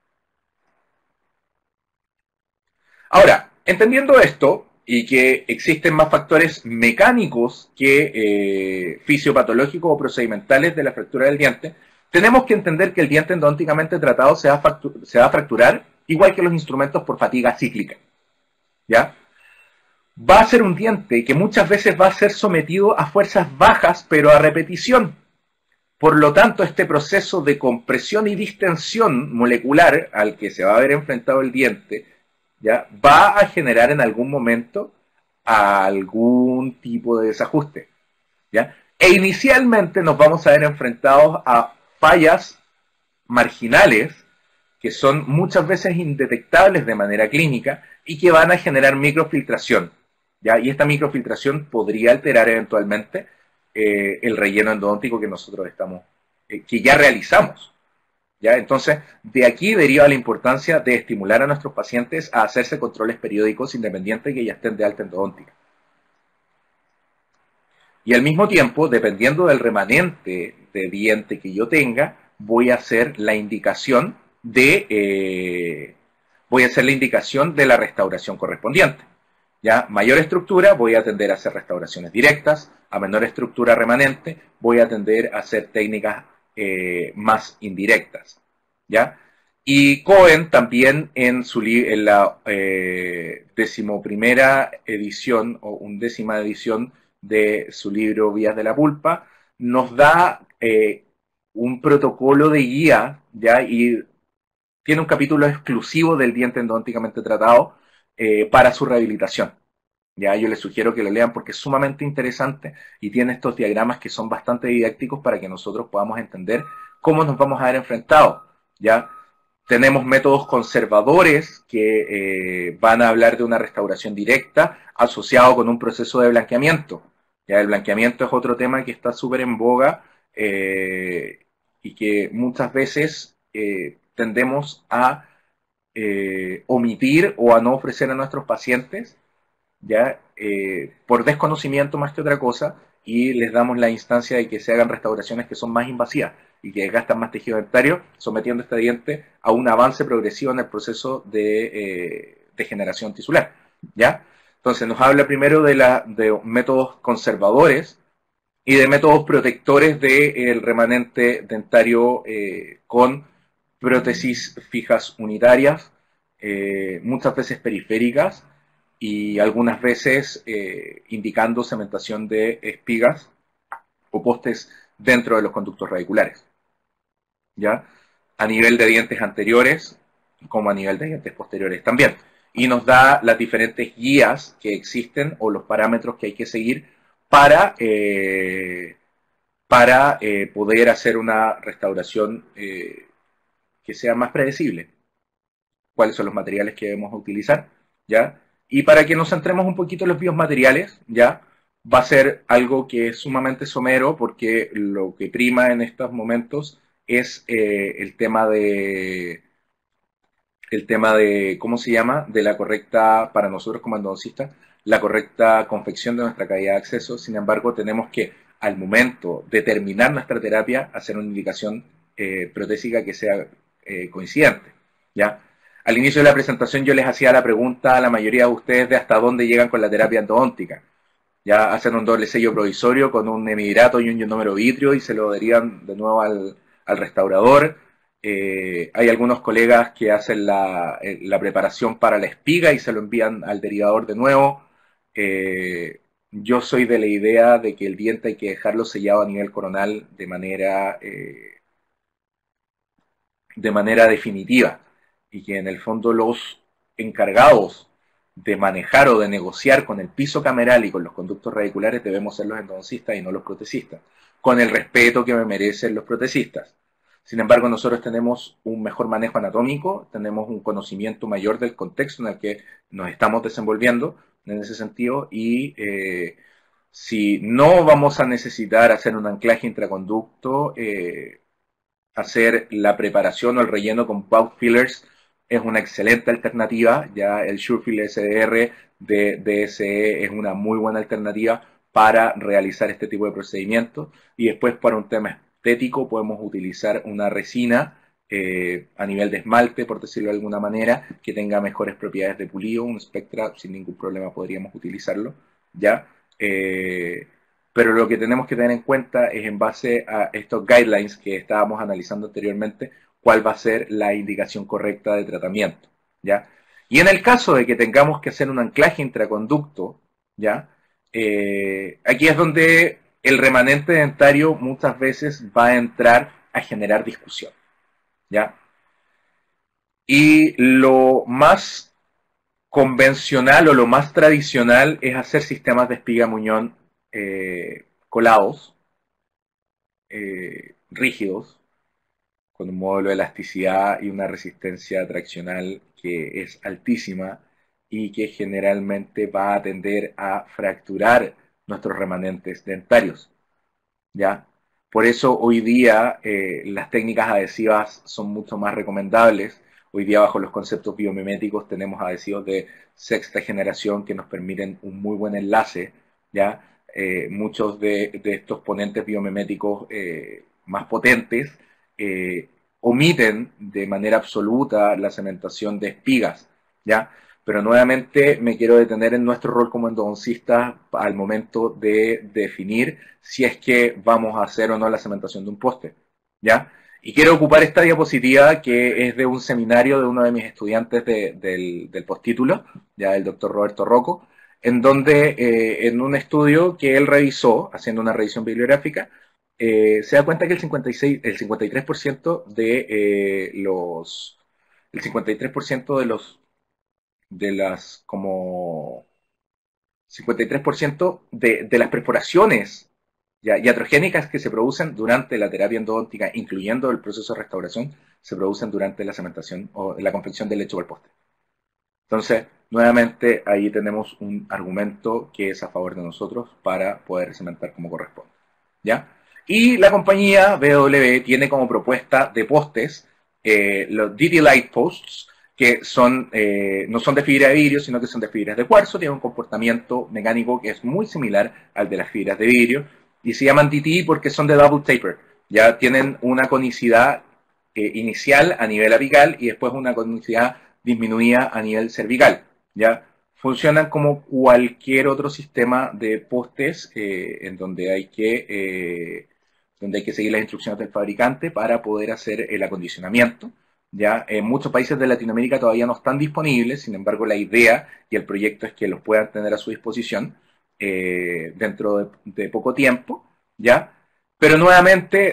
Ahora, entendiendo esto y que existen más factores mecánicos que fisiopatológicos o procedimentales de la fractura del diente, tenemos que entender que el diente endodónticamente tratado se va a fracturar igual que los instrumentos por fatiga cíclica, ¿ya? Va a ser un diente que muchas veces va a ser sometido a fuerzas bajas, pero a repetición. Por lo tanto, este proceso de compresión y distensión molecular al que se va a ver enfrentado el diente, ¿ya?, va a generar en algún momento algún tipo de desajuste, ¿ya? E inicialmente nos vamos a ver enfrentados a fallas marginales que son muchas veces indetectables de manera clínica y que van a generar microfiltración, ¿ya? Y esta microfiltración podría alterar eventualmente el relleno endodóntico que nosotros que ya realizamos, ¿ya? Entonces, de aquí deriva la importancia de estimular a nuestros pacientes a hacerse controles periódicos independientes que ya estén de alta endodóntica. Y al mismo tiempo, dependiendo del remanente de diente que yo tenga, voy a hacer la indicación de la restauración correspondiente. ¿Ya? Mayor estructura, voy a tender a hacer restauraciones directas. A menor estructura remanente, voy a tender a hacer técnicas más indirectas, ¿ya? Y Cohen también en la 11ª edición o 11ª edición de su libro Vías de la Pulpa nos da un protocolo de guía, ¿ya? Y tiene un capítulo exclusivo del diente endodónticamente tratado para su rehabilitación. Ya, yo les sugiero que lo lean porque es sumamente interesante y tiene estos diagramas que son bastante didácticos para que nosotros podamos entender cómo nos vamos a ver enfrentados. Ya tenemos métodos conservadores que van a hablar de una restauración directa asociado con un proceso de blanqueamiento. Ya el blanqueamiento es otro tema que está súper en boga y que muchas veces tendemos a omitir o a no ofrecer a nuestros pacientes, ya por desconocimiento más que otra cosa, y les damos la instancia de que se hagan restauraciones que son más invasivas y que desgastan más tejido dentario, sometiendo este diente a un avance progresivo en el proceso de degeneración tisular, ¿ya? Entonces nos habla primero de métodos conservadores y de métodos protectores del remanente dentario con prótesis fijas unitarias, muchas veces periféricas, y algunas veces indicando cementación de espigas o postes dentro de los conductos radiculares, ¿ya? A nivel de dientes anteriores como a nivel de dientes posteriores también. Y nos da las diferentes guías que existen o los parámetros que hay que seguir para poder hacer una restauración que sea más predecible. Cuáles son los materiales que debemos utilizar, ¿ya? Y para que nos centremos un poquito en los biomateriales, ¿ya? Va a ser algo que es sumamente somero porque lo que prima en estos momentos es ¿cómo se llama? De la correcta, para nosotros como endodoncistas, la correcta confección de nuestra caída de acceso. Sin embargo, tenemos que, al momento de terminar nuestra terapia, hacer una indicación protésica que sea coincidente, ¿ya? Al inicio de la presentación yo les hacía la pregunta a la mayoría de ustedes de hasta dónde llegan con la terapia endodóntica. Ya hacen un doble sello provisorio con un hemihidrato y un ionómero vitrio y se lo darían de nuevo al restaurador. Hay algunos colegas que hacen la preparación para la espiga y se lo envían al derivador de nuevo. Yo soy de la idea de que el diente hay que dejarlo sellado a nivel coronal de manera definitiva y que en el fondo los encargados de manejar o de negociar con el piso cameral y con los conductos radiculares debemos ser los endodoncistas y no los protecistas, con el respeto que me merecen los protecistas. Sin embargo, nosotros tenemos un mejor manejo anatómico, tenemos un conocimiento mayor del contexto en el que nos estamos desenvolviendo en ese sentido y si no vamos a necesitar hacer un anclaje intraconducto, hacer la preparación o el relleno con pouch fillers es una excelente alternativa. Ya el SureFill SDR de DSE es una muy buena alternativa para realizar este tipo de procedimientos. Y después, para un tema estético, podemos utilizar una resina a nivel de esmalte, por decirlo de alguna manera, que tenga mejores propiedades de pulido. Un Spectra, sin ningún problema, podríamos utilizarlo. ¿Ya? Pero lo que tenemos que tener en cuenta es, en base a estos guidelines que estábamos analizando anteriormente, cuál va a ser la indicación correcta de tratamiento, ¿ya? Y en el caso de que tengamos que hacer un anclaje intraconducto, ¿ya? Aquí es donde el remanente dentario muchas veces va a entrar a generar discusión, ¿ya? Y lo más convencional o lo más tradicional es hacer sistemas de espiga-muñón colados, rígidos, con un módulo de elasticidad y una resistencia traccional que es altísima y que generalmente va a tender a fracturar nuestros remanentes dentarios, ¿ya? Por eso hoy día las técnicas adhesivas son mucho más recomendables. Hoy día, bajo los conceptos biomiméticos, tenemos adhesivos de sexta generación que nos permiten un muy buen enlace, ¿ya? Muchos de estos ponentes biomiméticos más potentes omiten de manera absoluta la cementación de espigas, ¿ya? Pero nuevamente me quiero detener en nuestro rol como endodoncistas al momento de definir si es que vamos a hacer o no la cementación de un poste, ¿ya? Y quiero ocupar esta diapositiva que es de un seminario de uno de mis estudiantes del postítulo, ya el doctor Roberto Rocco, en donde en un estudio que él revisó, haciendo una revisión bibliográfica, se da cuenta que el 53% el 53% de las como 53% de las perforaciones iatrogénicas que se producen durante la terapia endodóntica, incluyendo el proceso de restauración, se producen durante la cementación o la confección del lecho del poste. Entonces, nuevamente, ahí tenemos un argumento que es a favor de nosotros para poder cementar como corresponde, ¿ya? Y la compañía BW tiene como propuesta de postes los DD Light Posts, que son, no son de fibra de vidrio, sino que son de fibras de cuarzo, tienen un comportamiento mecánico que es muy similar al de las fibras de vidrio, y se llaman DT porque son de double taper, ya tienen una conicidad inicial a nivel apical y después una conicidad disminuida a nivel cervical, ya funcionan como cualquier otro sistema de postes en donde hay que seguir las instrucciones del fabricante para poder hacer el acondicionamiento. Ya en muchos países de Latinoamérica todavía no están disponibles, sin embargo la idea y el proyecto es que los puedan tener a su disposición dentro de poco tiempo, ¿ya? Pero nuevamente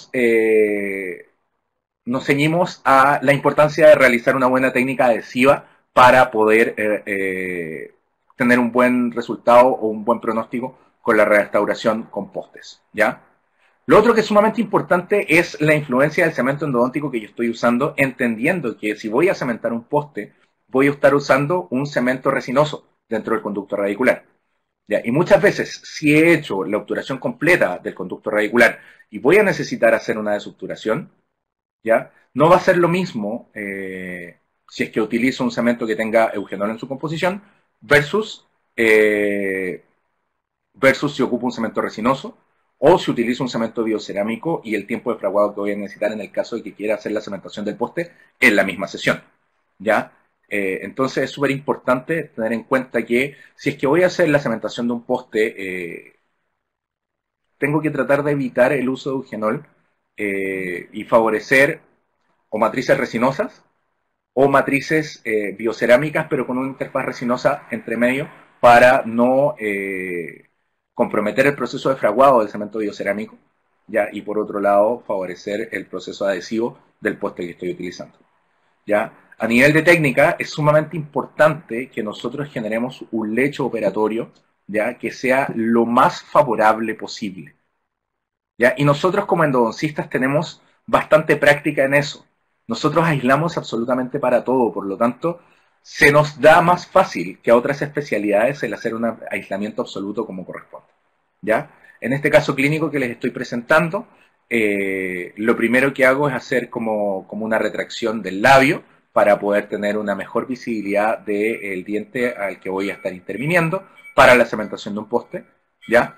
nos ceñimos a la importancia de realizar una buena técnica adhesiva para poder tener un buen resultado o un buen pronóstico con la restauración con postes, ¿ya? Lo otro que es sumamente importante es la influencia del cemento endodóntico que yo estoy usando, entendiendo que si voy a cementar un poste, voy a estar usando un cemento resinoso dentro del conducto radicular. ¿Ya? Y muchas veces, si he hecho la obturación completa del conducto radicular y voy a necesitar hacer una desobturación, ¿ya? No va a ser lo mismo si es que utilizo un cemento que tenga eugenol en su composición versus, versus si ocupo un cemento resinoso o si utilizo un cemento biocerámico y el tiempo de fraguado que voy a necesitar en el caso de que quiera hacer la cementación del poste en la misma sesión, ¿ya? Entonces es súper importante tener en cuenta que si es que voy a hacer la cementación de un poste, tengo que tratar de evitar el uso de eugenol y favorecer o matrices resinosas o matrices biocerámicas, pero con una interfaz resinosa entre medio para no comprometer el proceso de fraguado del cemento biocerámico, ¿ya? Y por otro lado, favorecer el proceso adhesivo del poste que estoy utilizando, ¿ya? A nivel de técnica, es sumamente importante que nosotros generemos un lecho operatorio, ¿ya? Que sea lo más favorable posible, ¿ya? Y nosotros como endodoncistas tenemos bastante práctica en eso. Nosotros aislamos absolutamente para todo, por lo tanto, se nos da más fácil que a otras especialidades el hacer un aislamiento absoluto como corresponde, ¿ya? En este caso clínico que les estoy presentando, lo primero que hago es hacer como una retracción del labio para poder tener una mejor visibilidad del diente al que voy a estar interviniendo para la cementación de un poste, ¿ya?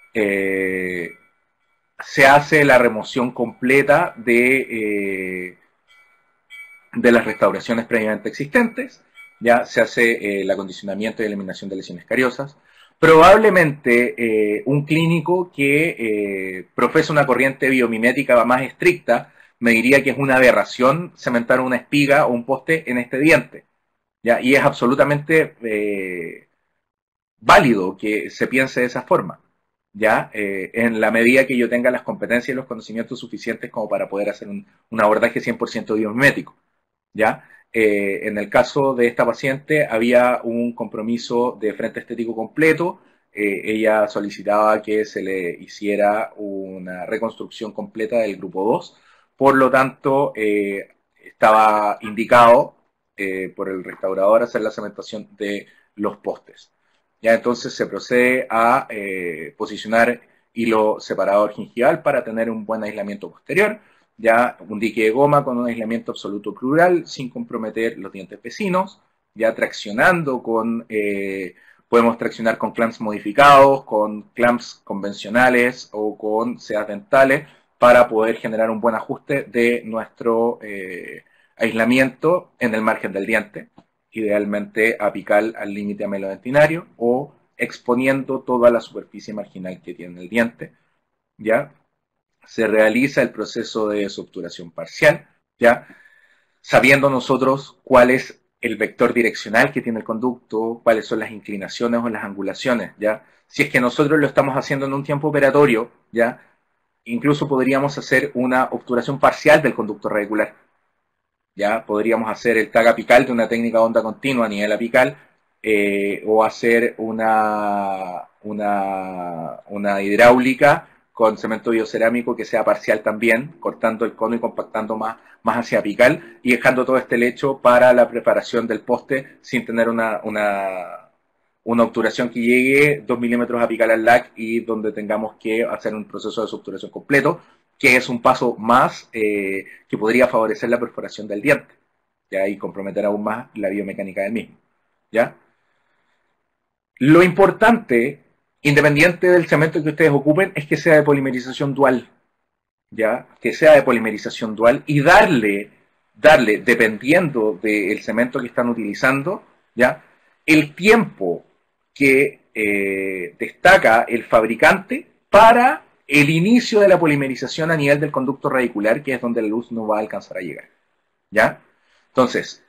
Se hace la remoción completa de las restauraciones previamente existentes, ya se hace el acondicionamiento y eliminación de lesiones cariosas. Probablemente un clínico que profesa una corriente biomimética más estricta me diría que es una aberración cementar una espiga o un poste en este diente, ¿ya? Y es absolutamente válido que se piense de esa forma, ¿ya? En la medida que yo tenga las competencias y los conocimientos suficientes como para poder hacer un abordaje 100% biomimético, ¿ya? En el caso de esta paciente había un compromiso de frente estético completo, ella solicitaba que se le hiciera una reconstrucción completa del grupo 2, por lo tanto estaba indicado por el restaurador hacer la cementación de los postes. Ya entonces se procede a posicionar hilo separador gingival para tener un buen aislamiento posterior, ya un dique de goma con un aislamiento absoluto plural sin comprometer los dientes vecinos, ya traccionando con, podemos traccionar con clamps modificados, con clamps convencionales o con sedas dentales para poder generar un buen ajuste de nuestro aislamiento en el margen del diente, idealmente apical al límite amelodentinario o exponiendo toda la superficie marginal que tiene el diente, ¿ya? Se realiza el proceso de desobturación parcial, ¿ya? Sabiendo nosotros cuál es el vector direccional que tiene el conducto, cuáles son las inclinaciones o las angulaciones, ¿ya? Si es que nosotros lo estamos haciendo en un tiempo operatorio, ¿ya? Incluso podríamos hacer una obturación parcial del conducto radicular, ¿ya? Podríamos hacer el tag apical de una técnica de onda continua a nivel apical, o hacer una hidráulica con cemento biocerámico que sea parcial también, cortando el cono y compactando más hacia apical y dejando todo este lecho para la preparación del poste sin tener una obturación que llegue 2 milímetros apical al LAC y donde tengamos que hacer un proceso de subturación completo, que es un paso más que podría favorecer la perforación del diente, ¿ya? Y comprometer aún más la biomecánica del mismo, ¿ya? Lo importante, independiente del cemento que ustedes ocupen, es que sea de polimerización dual, ¿ya? Que sea de polimerización dual y darle, dependiendo del cemento que están utilizando, ¿ya? El tiempo que destaca el fabricante para el inicio de la polimerización a nivel del conducto radicular, que es donde la luz no va a alcanzar a llegar, ¿ya? Entonces,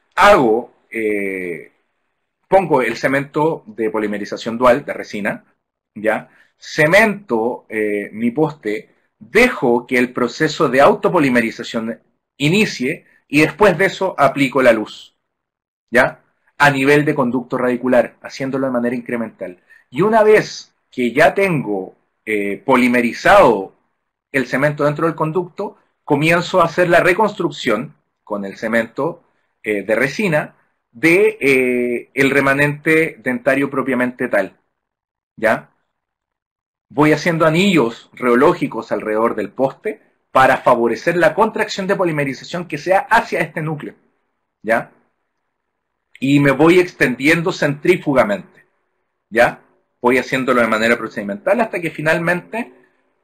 pongo el cemento de polimerización dual de resina, ¿ya? Cemento mi poste, dejo que el proceso de autopolimerización inicie y después de eso aplico la luz, ¿ya? A nivel de conducto radicular, haciéndolo de manera incremental. Y una vez que ya tengo polimerizado el cemento dentro del conducto, comienzo a hacer la reconstrucción con el cemento de resina de el remanente dentario propiamente tal. ¿Ya? Voy haciendo anillos reológicos alrededor del poste para favorecer la contracción de polimerización que sea hacia este núcleo. ¿Ya? Y me voy extendiendo centrífugamente. ¿Ya? Voy haciéndolo de manera procedimental hasta que finalmente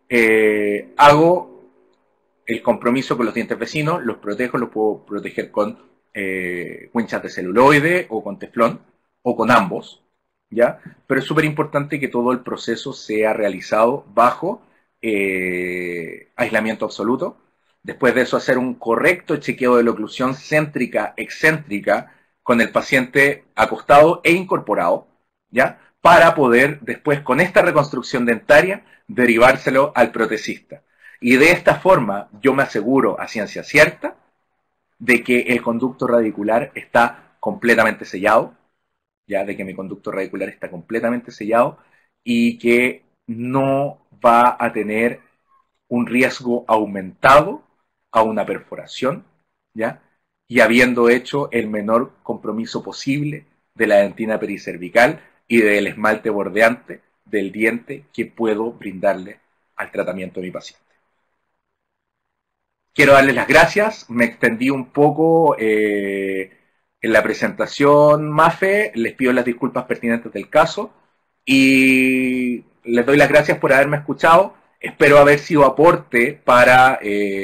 hago el compromiso con los dientes vecinos, los protejo, los puedo proteger con winchas de celuloide o con teflón o con ambos, ¿ya? Pero es súper importante que todo el proceso sea realizado bajo aislamiento absoluto. Después de eso hacer un correcto chequeo de la oclusión céntrica, excéntrica, con el paciente acostado e incorporado, ¿ya? Para poder después, con esta reconstrucción dentaria, derivárselo al protecista. Y de esta forma yo me aseguro a ciencia cierta de que el conducto radicular está completamente sellado, ya de que mi conducto radicular está completamente sellado y que no va a tener un riesgo aumentado a una perforación, ¿ya? Y habiendo hecho el menor compromiso posible de la dentina pericervical y del esmalte bordeante del diente que puedo brindarle al tratamiento de mi paciente. Quiero darles las gracias, me extendí un poco en la presentación, Mafe, les pido las disculpas pertinentes del caso y les doy las gracias por haberme escuchado. Espero haber sido aporte para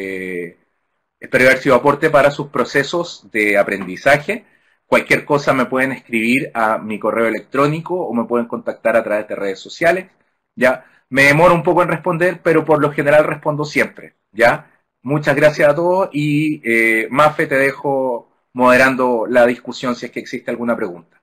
sus procesos de aprendizaje. Cualquier cosa me pueden escribir a mi correo electrónico o me pueden contactar a través de redes sociales. Ya me demoro un poco en responder, pero por lo general respondo siempre. Ya. Muchas gracias a todos y Mafe, te dejo moderando la discusión si es que existe alguna pregunta.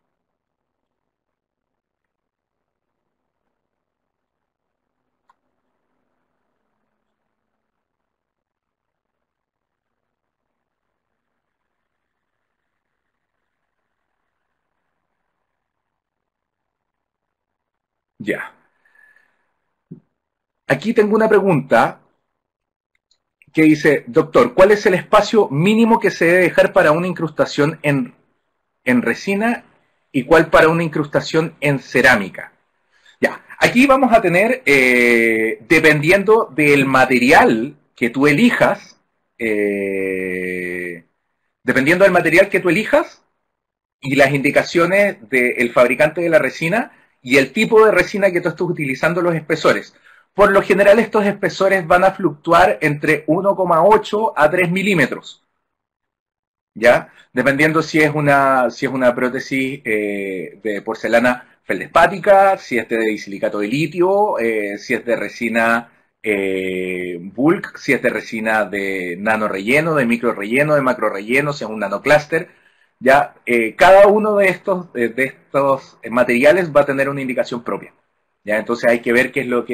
Ya. Aquí tengo una pregunta que dice, doctor, ¿cuál es el espacio mínimo que se debe dejar para una incrustación en resina y cuál para una incrustación en cerámica? Ya, aquí vamos a tener, dependiendo del material que tú elijas, dependiendo del material que tú elijas y las indicaciones del fabricante de la resina y el tipo de resina que tú estás utilizando, los espesores. Por lo general estos espesores van a fluctuar entre 1,8 a 3 milímetros. ¿Ya? Dependiendo si es una prótesis de porcelana feldespática, si es de disilicato de litio, si es de resina bulk, si es de resina de nano relleno, de micro relleno, de macro relleno, si es un nanocluster. Ya, cada uno de estos materiales va a tener una indicación propia. ¿Ya? Entonces hay que ver qué es lo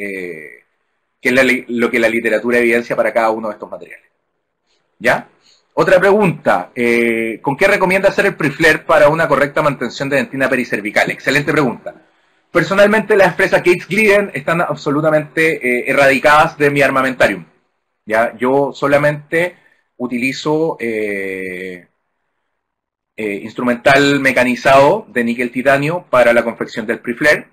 que la literatura evidencia para cada uno de estos materiales. ¿Ya? Otra pregunta, ¿con qué recomienda hacer el pre-flare para una correcta mantención de dentina pericervical? Excelente pregunta. Personalmente las fresas Gates Glidden están absolutamente erradicadas de mi armamentarium. ¿Ya? Yo solamente utilizo instrumental mecanizado de níquel titanio para la confección del pre-flare.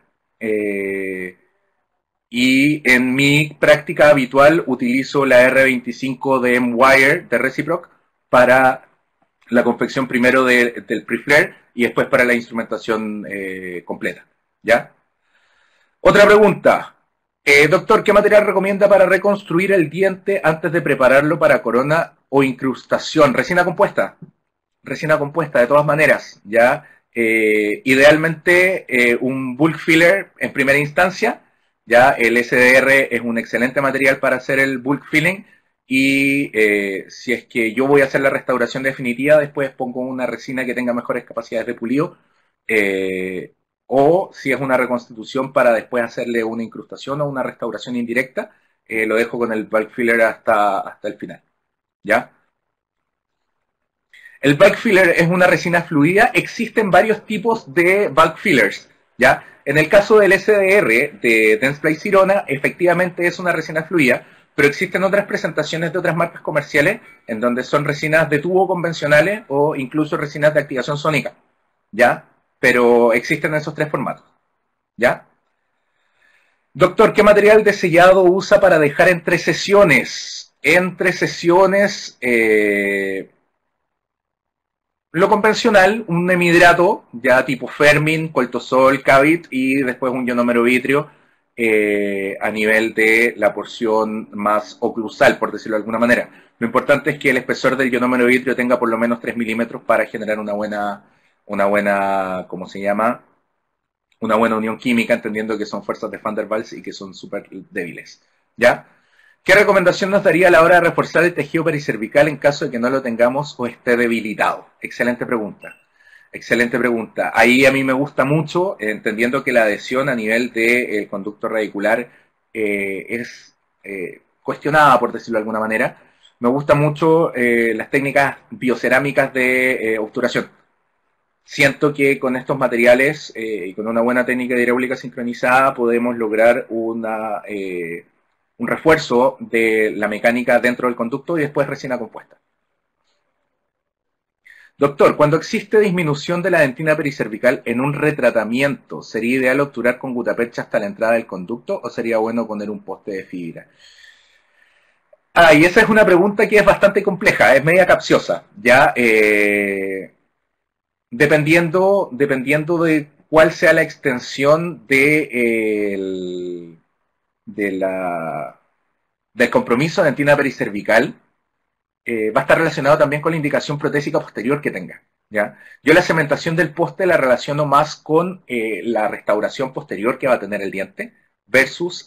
Y en mi práctica habitual utilizo la R25 de M-Wire de Reciproc para la confección primero del pre-flare y después para la instrumentación completa. ¿Ya? Otra pregunta. Doctor, ¿qué material recomienda para reconstruir el diente antes de prepararlo para corona o incrustación? ¿Resina compuesta? Resina compuesta, de todas maneras. ¿Ya? Idealmente un bulk filler en primera instancia. Ya el SDR es un excelente material para hacer el bulk filling y si es que yo voy a hacer la restauración definitiva, después pongo una resina que tenga mejores capacidades de pulido o si es una reconstitución para después hacerle una incrustación o una restauración indirecta, lo dejo con el bulk filler hasta el final. ¿Ya? El bulk filler es una resina fluida. Existen varios tipos de bulk fillers. ¿ya? En el caso del SDR de Dentsply Sirona, efectivamente es una resina fluida, pero existen otras presentaciones de otras marcas comerciales en donde son resinas de tubo convencionales o incluso resinas de activación sónica, ¿ya? Pero existen esos tres formatos, ¿ya? Doctor, ¿qué material de sellado usa para dejar entre sesiones? Entre sesiones, lo convencional, un hemidrato, ya tipo Fermin, Coltosol, Cavit, y después un ionómero vitrio a nivel de la porción más oclusal, por decirlo de alguna manera. Lo importante es que el espesor del ionómero vitrio tenga por lo menos 3 milímetros para generar ¿cómo se llama? Una buena unión química, entendiendo que son fuerzas de Van der Waals y que son súper débiles. ¿Ya? ¿Qué recomendación nos daría a la hora de reforzar el tejido pericervical en caso de que no lo tengamos o esté debilitado? Excelente pregunta. Excelente pregunta. Ahí a mí me gusta mucho, entendiendo que la adhesión a nivel del conducto radicular es cuestionada, por decirlo de alguna manera. Me gustan mucho las técnicas biocerámicas de obturación. Siento que con estos materiales y con una buena técnica de hidráulica sincronizada podemos lograr un refuerzo de la mecánica dentro del conducto y después resina compuesta. Doctor, cuando existe disminución de la dentina pericervical en un retratamiento, ¿sería ideal obturar con gutapercha hasta la entrada del conducto o sería bueno poner un poste de fibra? Ah, y esa es una pregunta que es bastante compleja, es media capciosa, ¿ya? Dependiendo de cuál sea la extensión del compromiso de dentina pericervical, va a estar relacionado también con la indicación protésica posterior que tenga. ¿Ya? Yo la cementación del poste la relaciono más con la restauración posterior que va a tener el diente versus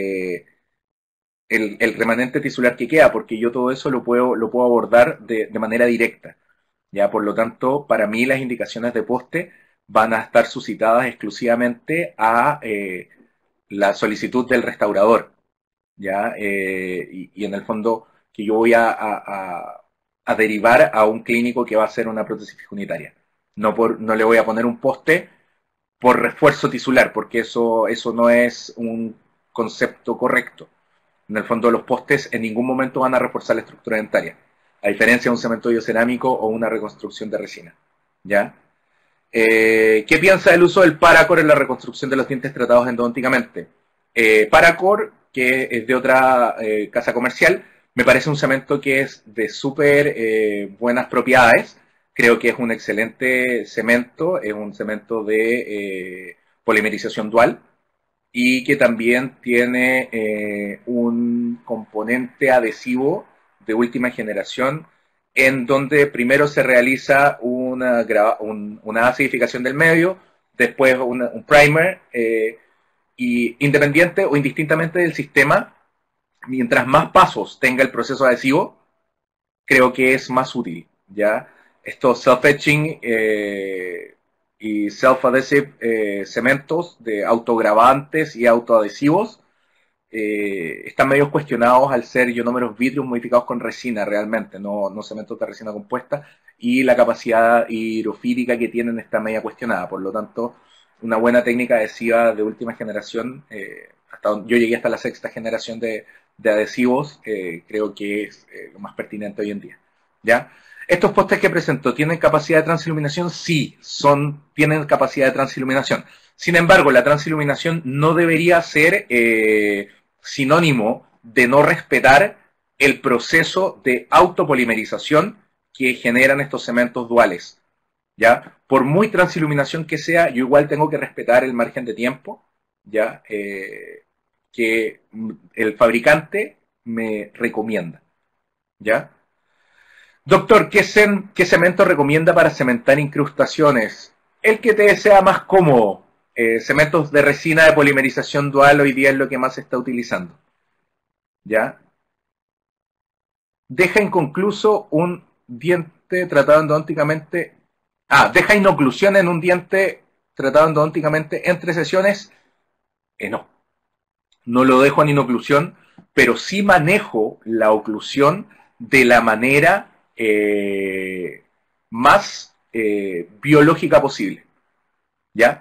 el remanente tisular que queda, porque yo todo eso lo puedo abordar de manera directa. ¿Ya? Por lo tanto, para mí las indicaciones de poste van a estar suscitadas exclusivamente a la solicitud del restaurador. ¿Ya? Y en el fondo que yo voy a derivar a un clínico que va a hacer una prótesis fija unitaria. No le voy a poner un poste por refuerzo tisular, porque eso no es un concepto correcto. En el fondo, los postes en ningún momento van a reforzar la estructura dentaria, a diferencia de un cemento biocerámico o una reconstrucción de resina. ¿Ya? ¿Qué piensa del uso del Paracord en la reconstrucción de los dientes tratados endodonticamente? Paracord, que es de otra casa comercial, me parece un cemento que es de súper buenas propiedades. Creo que es un excelente cemento, es un cemento de polimerización dual y que también tiene un componente adhesivo de última generación en donde primero se realiza una acidificación del medio, después un primer, y independiente o indistintamente del sistema, mientras más pasos tenga el proceso adhesivo, creo que es más útil, ¿ya? Estos self-etching y self-adhesive cementos de autogravantes y autoadhesivos están medio cuestionados al ser ionómeros vítreos modificados con resina realmente, no cementos de resina compuesta, y la capacidad hidrofílica que tienen está media cuestionada. Por lo tanto, una buena técnica adhesiva de última generación, yo llegué hasta la sexta generación de adhesivos, creo que es lo más pertinente hoy en día. ¿Ya? ¿Estos postes que presento tienen capacidad de transiluminación? Sí, tienen capacidad de transiluminación. Sin embargo, la transiluminación no debería ser sinónimo de no respetar el proceso de autopolimerización que generan estos cementos duales. ¿Ya? Por muy transiluminación que sea, yo igual tengo que respetar el margen de tiempo, ¿ya? Que el fabricante me recomienda. ¿Ya? Doctor, ¿qué cemento recomienda para cementar incrustaciones? El que te sea más cómodo. Cementos de resina de polimerización dual hoy día es lo que más se está utilizando. ¿Ya? Deja inconcluso un diente tratado endodónticamente. Deja inoclusión en un diente tratado endodónticamente entre sesiones. No. No lo dejo en inoclusión, pero sí manejo la oclusión de la manera más biológica posible. ¿Ya?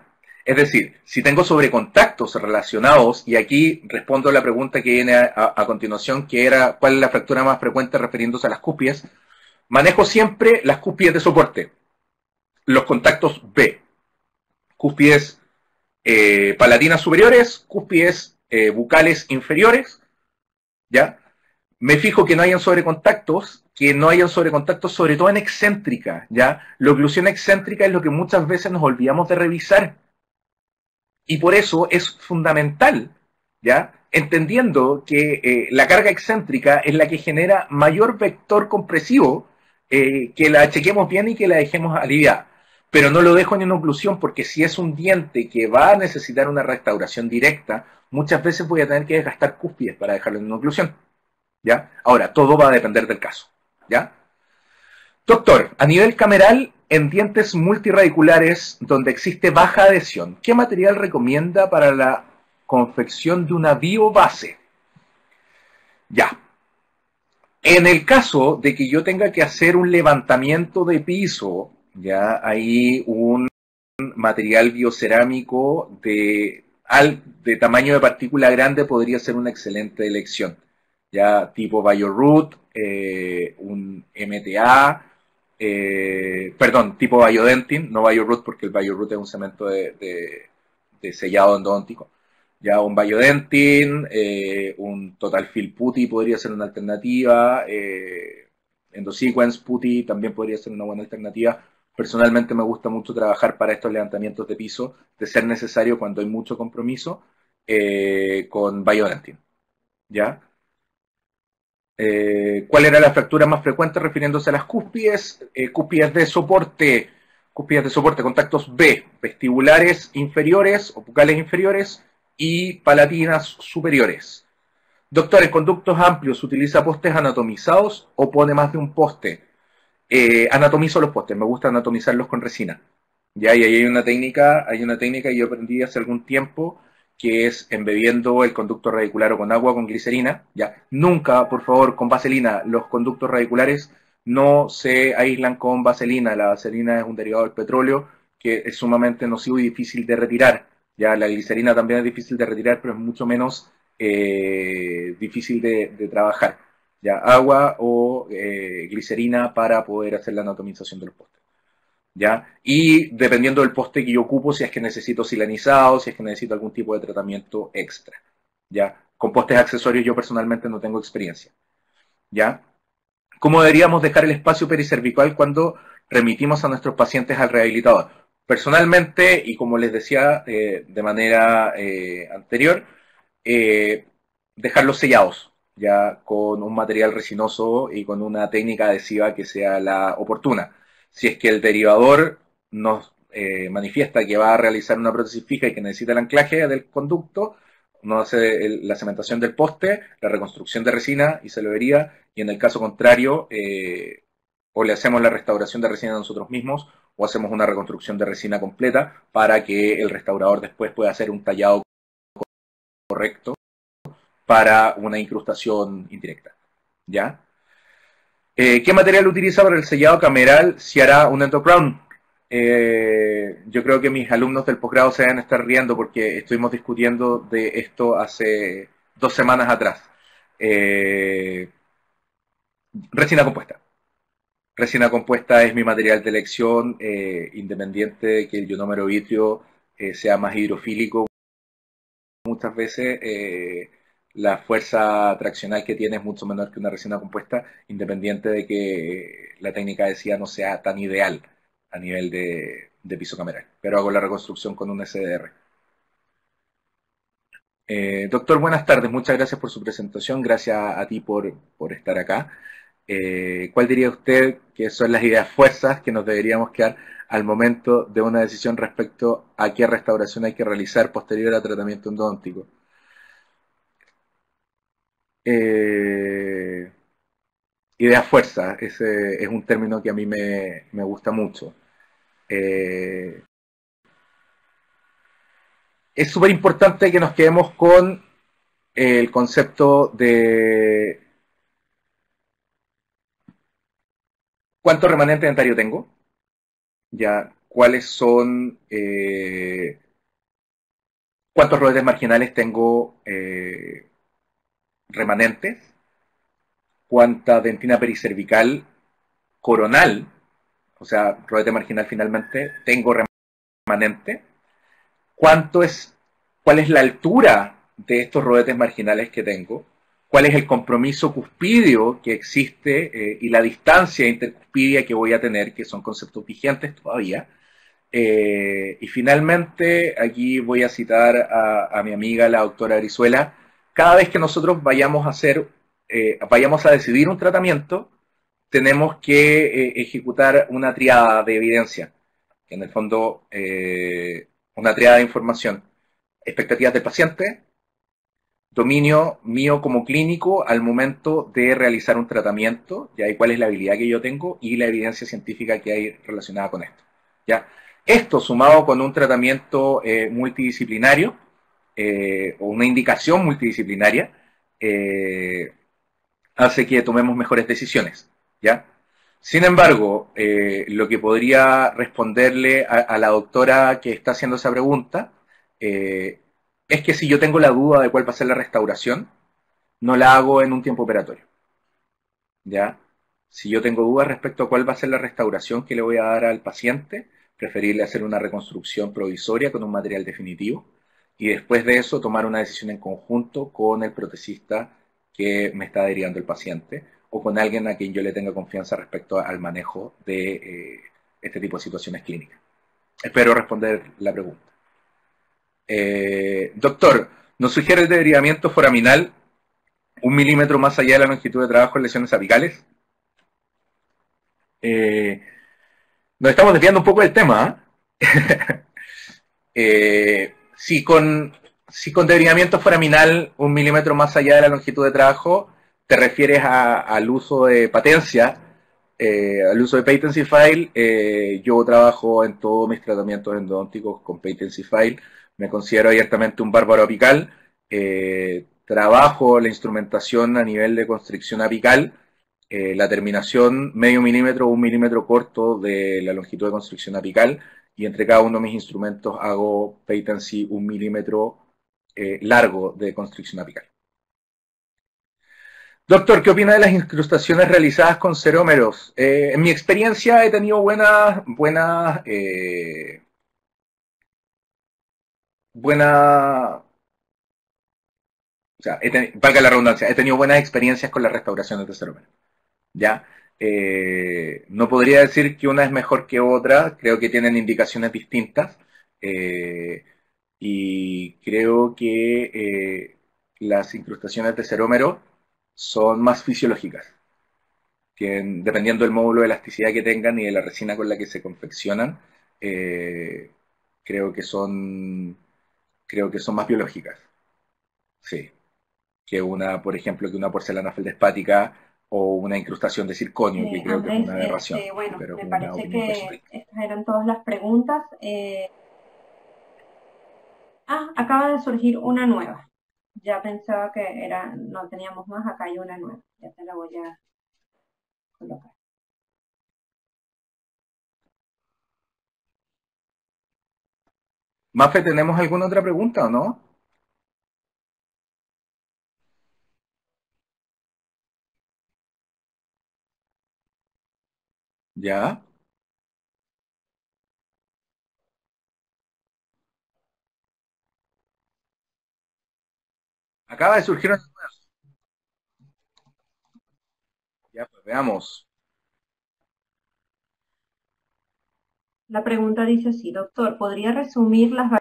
Es decir, si tengo sobrecontactos relacionados, y aquí respondo a la pregunta que viene a continuación, que era cuál es la fractura más frecuente refiriéndose a las cúspides, manejo siempre las cúspides de soporte, los contactos B, cúspides palatinas superiores, cúspides bucales inferiores, ¿ya? Me fijo que no hayan sobrecontactos, sobre todo en excéntrica, ¿ya? La oclusión excéntrica es lo que muchas veces nos olvidamos de revisar. Y por eso es fundamental, ¿ya? Entendiendo que la carga excéntrica es la que genera mayor vector compresivo, que la chequemos bien y que la dejemos aliviada. Pero no lo dejo en una oclusión porque si es un diente que va a necesitar una restauración directa, muchas veces voy a tener que desgastar cúspides para dejarlo en una oclusión, ¿ya? Ahora, todo va a depender del caso, ¿ya? Doctor, a nivel cameral, en dientes multirradiculares donde existe baja adhesión, ¿qué material recomienda para la confección de una biobase? Ya. En el caso de que yo tenga que hacer un levantamiento de piso, ya hay un material biocerámico de tamaño de partícula grande podría ser una excelente elección. Ya tipo BioRoot, un MTA, perdón, tipo Biodentin, no BioRoot porque el BioRoot es un cemento de sellado endodóntico. Ya un Biodentin, un Total Fill Putty podría ser una alternativa, Endosequence Putty también podría ser una buena alternativa. Personalmente me gusta mucho trabajar para estos levantamientos de piso, de ser necesario cuando hay mucho compromiso, con Biodentin. ¿Ya? ¿Cuál era la fractura más frecuente refiriéndose a las cúspides? Cúspides de soporte, contactos B, vestibulares inferiores o bucales inferiores y palatinas superiores. Doctor, ¿en conductos amplios utiliza postes anatomizados o pone más de un poste? Anatomizo los postes, me gusta anatomizarlos con resina. Ya, y ahí hay una técnica que yo aprendí hace algún tiempo, que es embebiendo el conducto radicular o con agua con glicerina. Ya, nunca, por favor, con vaselina. Los conductos radiculares no se aíslan con vaselina. La vaselina es un derivado del petróleo que es sumamente nocivo y difícil de retirar. Ya, la glicerina también es difícil de retirar, pero es mucho menos difícil de trabajar. Ya, agua o glicerina para poder hacer la atomización de los postes. ¿Ya? Y dependiendo del poste que yo ocupo, si es que necesito silanizado, si es que necesito algún tipo de tratamiento extra, ¿ya? Con postes accesorios yo personalmente no tengo experiencia, ¿ya? ¿Cómo deberíamos dejar el espacio pericervical cuando remitimos a nuestros pacientes al rehabilitador? Personalmente, y como les decía de manera anterior, eh, dejarlos sellados, ya con un material resinoso y con una técnica adhesiva que sea la oportuna. Si es que el derivador nos manifiesta que va a realizar una prótesis fija y que necesita el anclaje del conducto, no hace la cementación del poste, la reconstrucción de resina y se lo vería, y en el caso contrario, o le hacemos la restauración de resina nosotros mismos, o hacemos una reconstrucción de resina completa para que el restaurador después pueda hacer un tallado correcto para una incrustación indirecta. ¿Ya? ¿Qué material utiliza para el sellado cameral si hará un endocrown? Yo creo que mis alumnos del posgrado se deben estar riendo porque estuvimos discutiendo de esto hace 2 semanas atrás. Eh, resina compuesta. Resina compuesta es mi material de elección, independiente de que el ionómero vitrio sea más hidrofílico. Muchas veces la fuerza traccional que tiene es mucho menor que una resina compuesta, independiente de que la técnica de CIA no sea tan ideal a nivel de piso cameral. Pero hago la reconstrucción con un SDR. Doctor, buenas tardes. Muchas gracias por su presentación. Gracias a ti por estar acá. ¿Cuál diría usted que son las ideas fuerzas que nos deberíamos quedar al momento de una decisión respecto a qué restauración hay que realizar posterior a tratamiento endodóntico? Eh, Ideas fuerzas, ese es un término que a mí me gusta mucho. Eh, es súper importante que nos quedemos con el concepto de cuánto remanente dentario tengo, ya cuáles son cuántos rodetes marginales tengo remanentes, cuánta dentina pericervical coronal, o sea, rodete marginal finalmente, tengo remanente, cuál es la altura de estos rodetes marginales que tengo, cuál es el compromiso cuspidio que existe y la distancia intercuspidia que voy a tener, que son conceptos vigentes todavía. Y finalmente, aquí voy a citar a mi amiga la doctora Brizuela, cada vez que nosotros vayamos a vayamos a decidir un tratamiento, tenemos que ejecutar una triada de evidencia, que en el fondo una triada de información, expectativas del paciente, dominio mío como clínico al momento de realizar un tratamiento, ya y cuál es la habilidad que yo tengo y la evidencia científica que hay relacionada con esto. ¿Ya? Esto sumado con un tratamiento multidisciplinario o una indicación multidisciplinaria hace que tomemos mejores decisiones. ¿Ya? Sin embargo, lo que podría responderle a la doctora que está haciendo esa pregunta es que si yo tengo la duda de cuál va a ser la restauración, no la hago en un tiempo operatorio. ¿Ya? Si yo tengo dudas respecto a cuál va a ser la restauración que le voy a dar al paciente, preferible hacer una reconstrucción provisoria con un material definitivo y después de eso tomar una decisión en conjunto con el protecista que me está derivando el paciente o con alguien a quien yo le tenga confianza respecto al manejo de este tipo de situaciones clínicas. Espero responder la pregunta. Doctor, ¿nos sugiere el derivamiento foraminal 1 milímetro más allá de la longitud de trabajo en lesiones apicales? Nos estamos desviando un poco del tema. Si con debridamiento foraminal 1 milímetro más allá de la longitud de trabajo te refieres al uso de patencia, al uso de patency file, yo trabajo en todos mis tratamientos endodónticos con patency file. Me considero abiertamente un bárbaro apical. Trabajo la instrumentación a nivel de constricción apical. La terminación medio milímetro o 1 milímetro corto de la longitud de constricción apical y entre cada uno de mis instrumentos hago patency 1 milímetro largo de constricción apical. Doctor, ¿qué opina de las incrustaciones realizadas con cerómeros? En mi experiencia he tenido buena, o sea, valga la redundancia, he tenido buenas experiencias con las restauraciones de cerómeros. ¿Ya? No podría decir que una es mejor que otra, creo que tienen indicaciones distintas y creo que las incrustaciones de cerómero son más fisiológicas, que dependiendo del módulo de elasticidad que tengan y de la resina con la que se confeccionan, eh, creo que son creo que son más biológicas, sí, que por ejemplo, que una porcelana feldespática o una incrustación de circonio, que creo que es una aberración. Bueno, pero me parece que estas eran todas las preguntas. Acaba de surgir una nueva. Ya pensaba que no teníamos más, acá hay una nueva. Ya te la voy a colocar. Mafe, ¿tenemos alguna otra pregunta o no? ¿Ya? Acaba de surgir una nueva. Ya, pues veamos. La pregunta dice así, doctor, ¿podría resumir las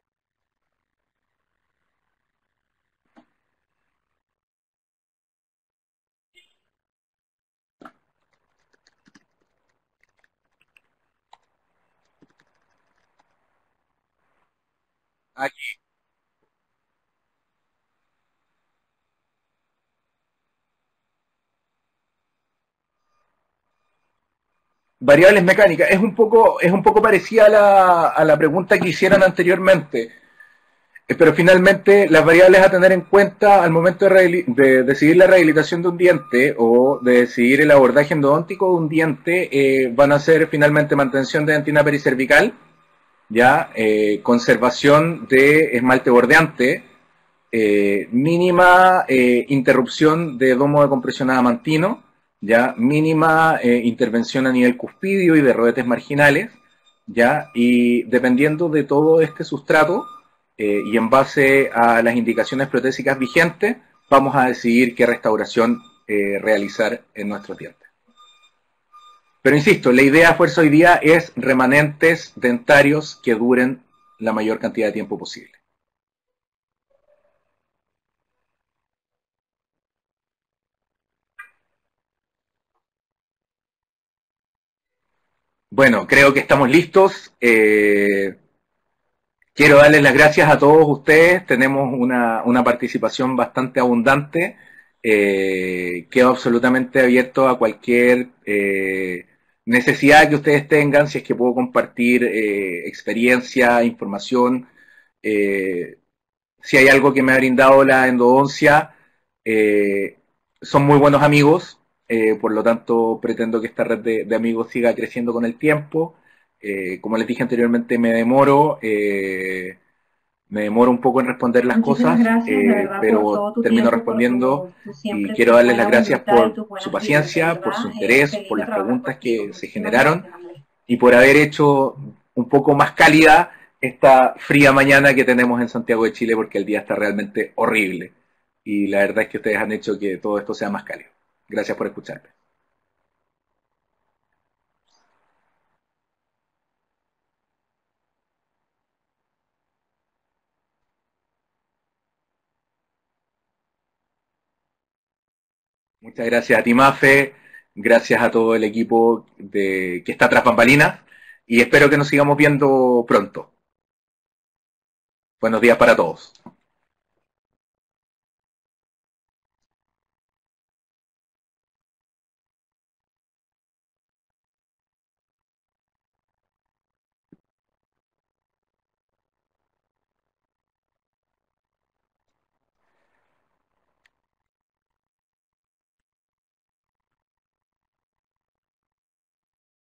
Aquí. Variables mecánicas. Es un poco parecida a la pregunta que hicieron anteriormente. Pero finalmente las variables a tener en cuenta al momento de decidir la rehabilitación de un diente o de decidir el abordaje endodóntico de un diente van a ser finalmente mantención de dentina pericervical, ¿ya? Conservación de esmalte bordeante, mínima interrupción de domo de compresión adamantino, ¿ya? Mínima intervención a nivel cuspidio y de rodetes marginales, ¿ya? Y dependiendo de todo este sustrato y en base a las indicaciones protésicas vigentes, vamos a decidir qué restauración realizar en nuestros dientes. Pero insisto, la idea fuerza hoy día es remanentes dentarios que duren la mayor cantidad de tiempo posible. Bueno, creo que estamos listos. Quiero darles las gracias a todos ustedes. Tenemos una participación bastante abundante. Quedo absolutamente abierto a cualquier necesidad que ustedes tengan, si es que puedo compartir experiencia, información. Eh, si hay algo que me ha brindado la endodoncia, eh, son muy buenos amigos, por lo tanto pretendo que esta red de amigos siga creciendo con el tiempo. Como les dije anteriormente, me demoro un poco en responder las Muchísimas cosas, gracias, de verdad, por pero todo tu termino tiempo, por respondiendo y siempre quiero tu darles buena las gracias voluntad y por tus su buenas vibras, de paciencia, por verdad. su interés, Qué por lindo las trabajar preguntas contigo. que se Muchísimas generaron gracias, Andrés. y por haber hecho un poco más cálida esta fría mañana que tenemos en Santiago de Chile, porque el día está realmente horrible. Y la verdad es que ustedes han hecho que todo esto sea más cálido. Gracias por escucharme. Muchas gracias a ti, Mafe. Gracias a todo el equipo que está tras bambalinas. Y espero que nos sigamos viendo pronto. Buenos días para todos.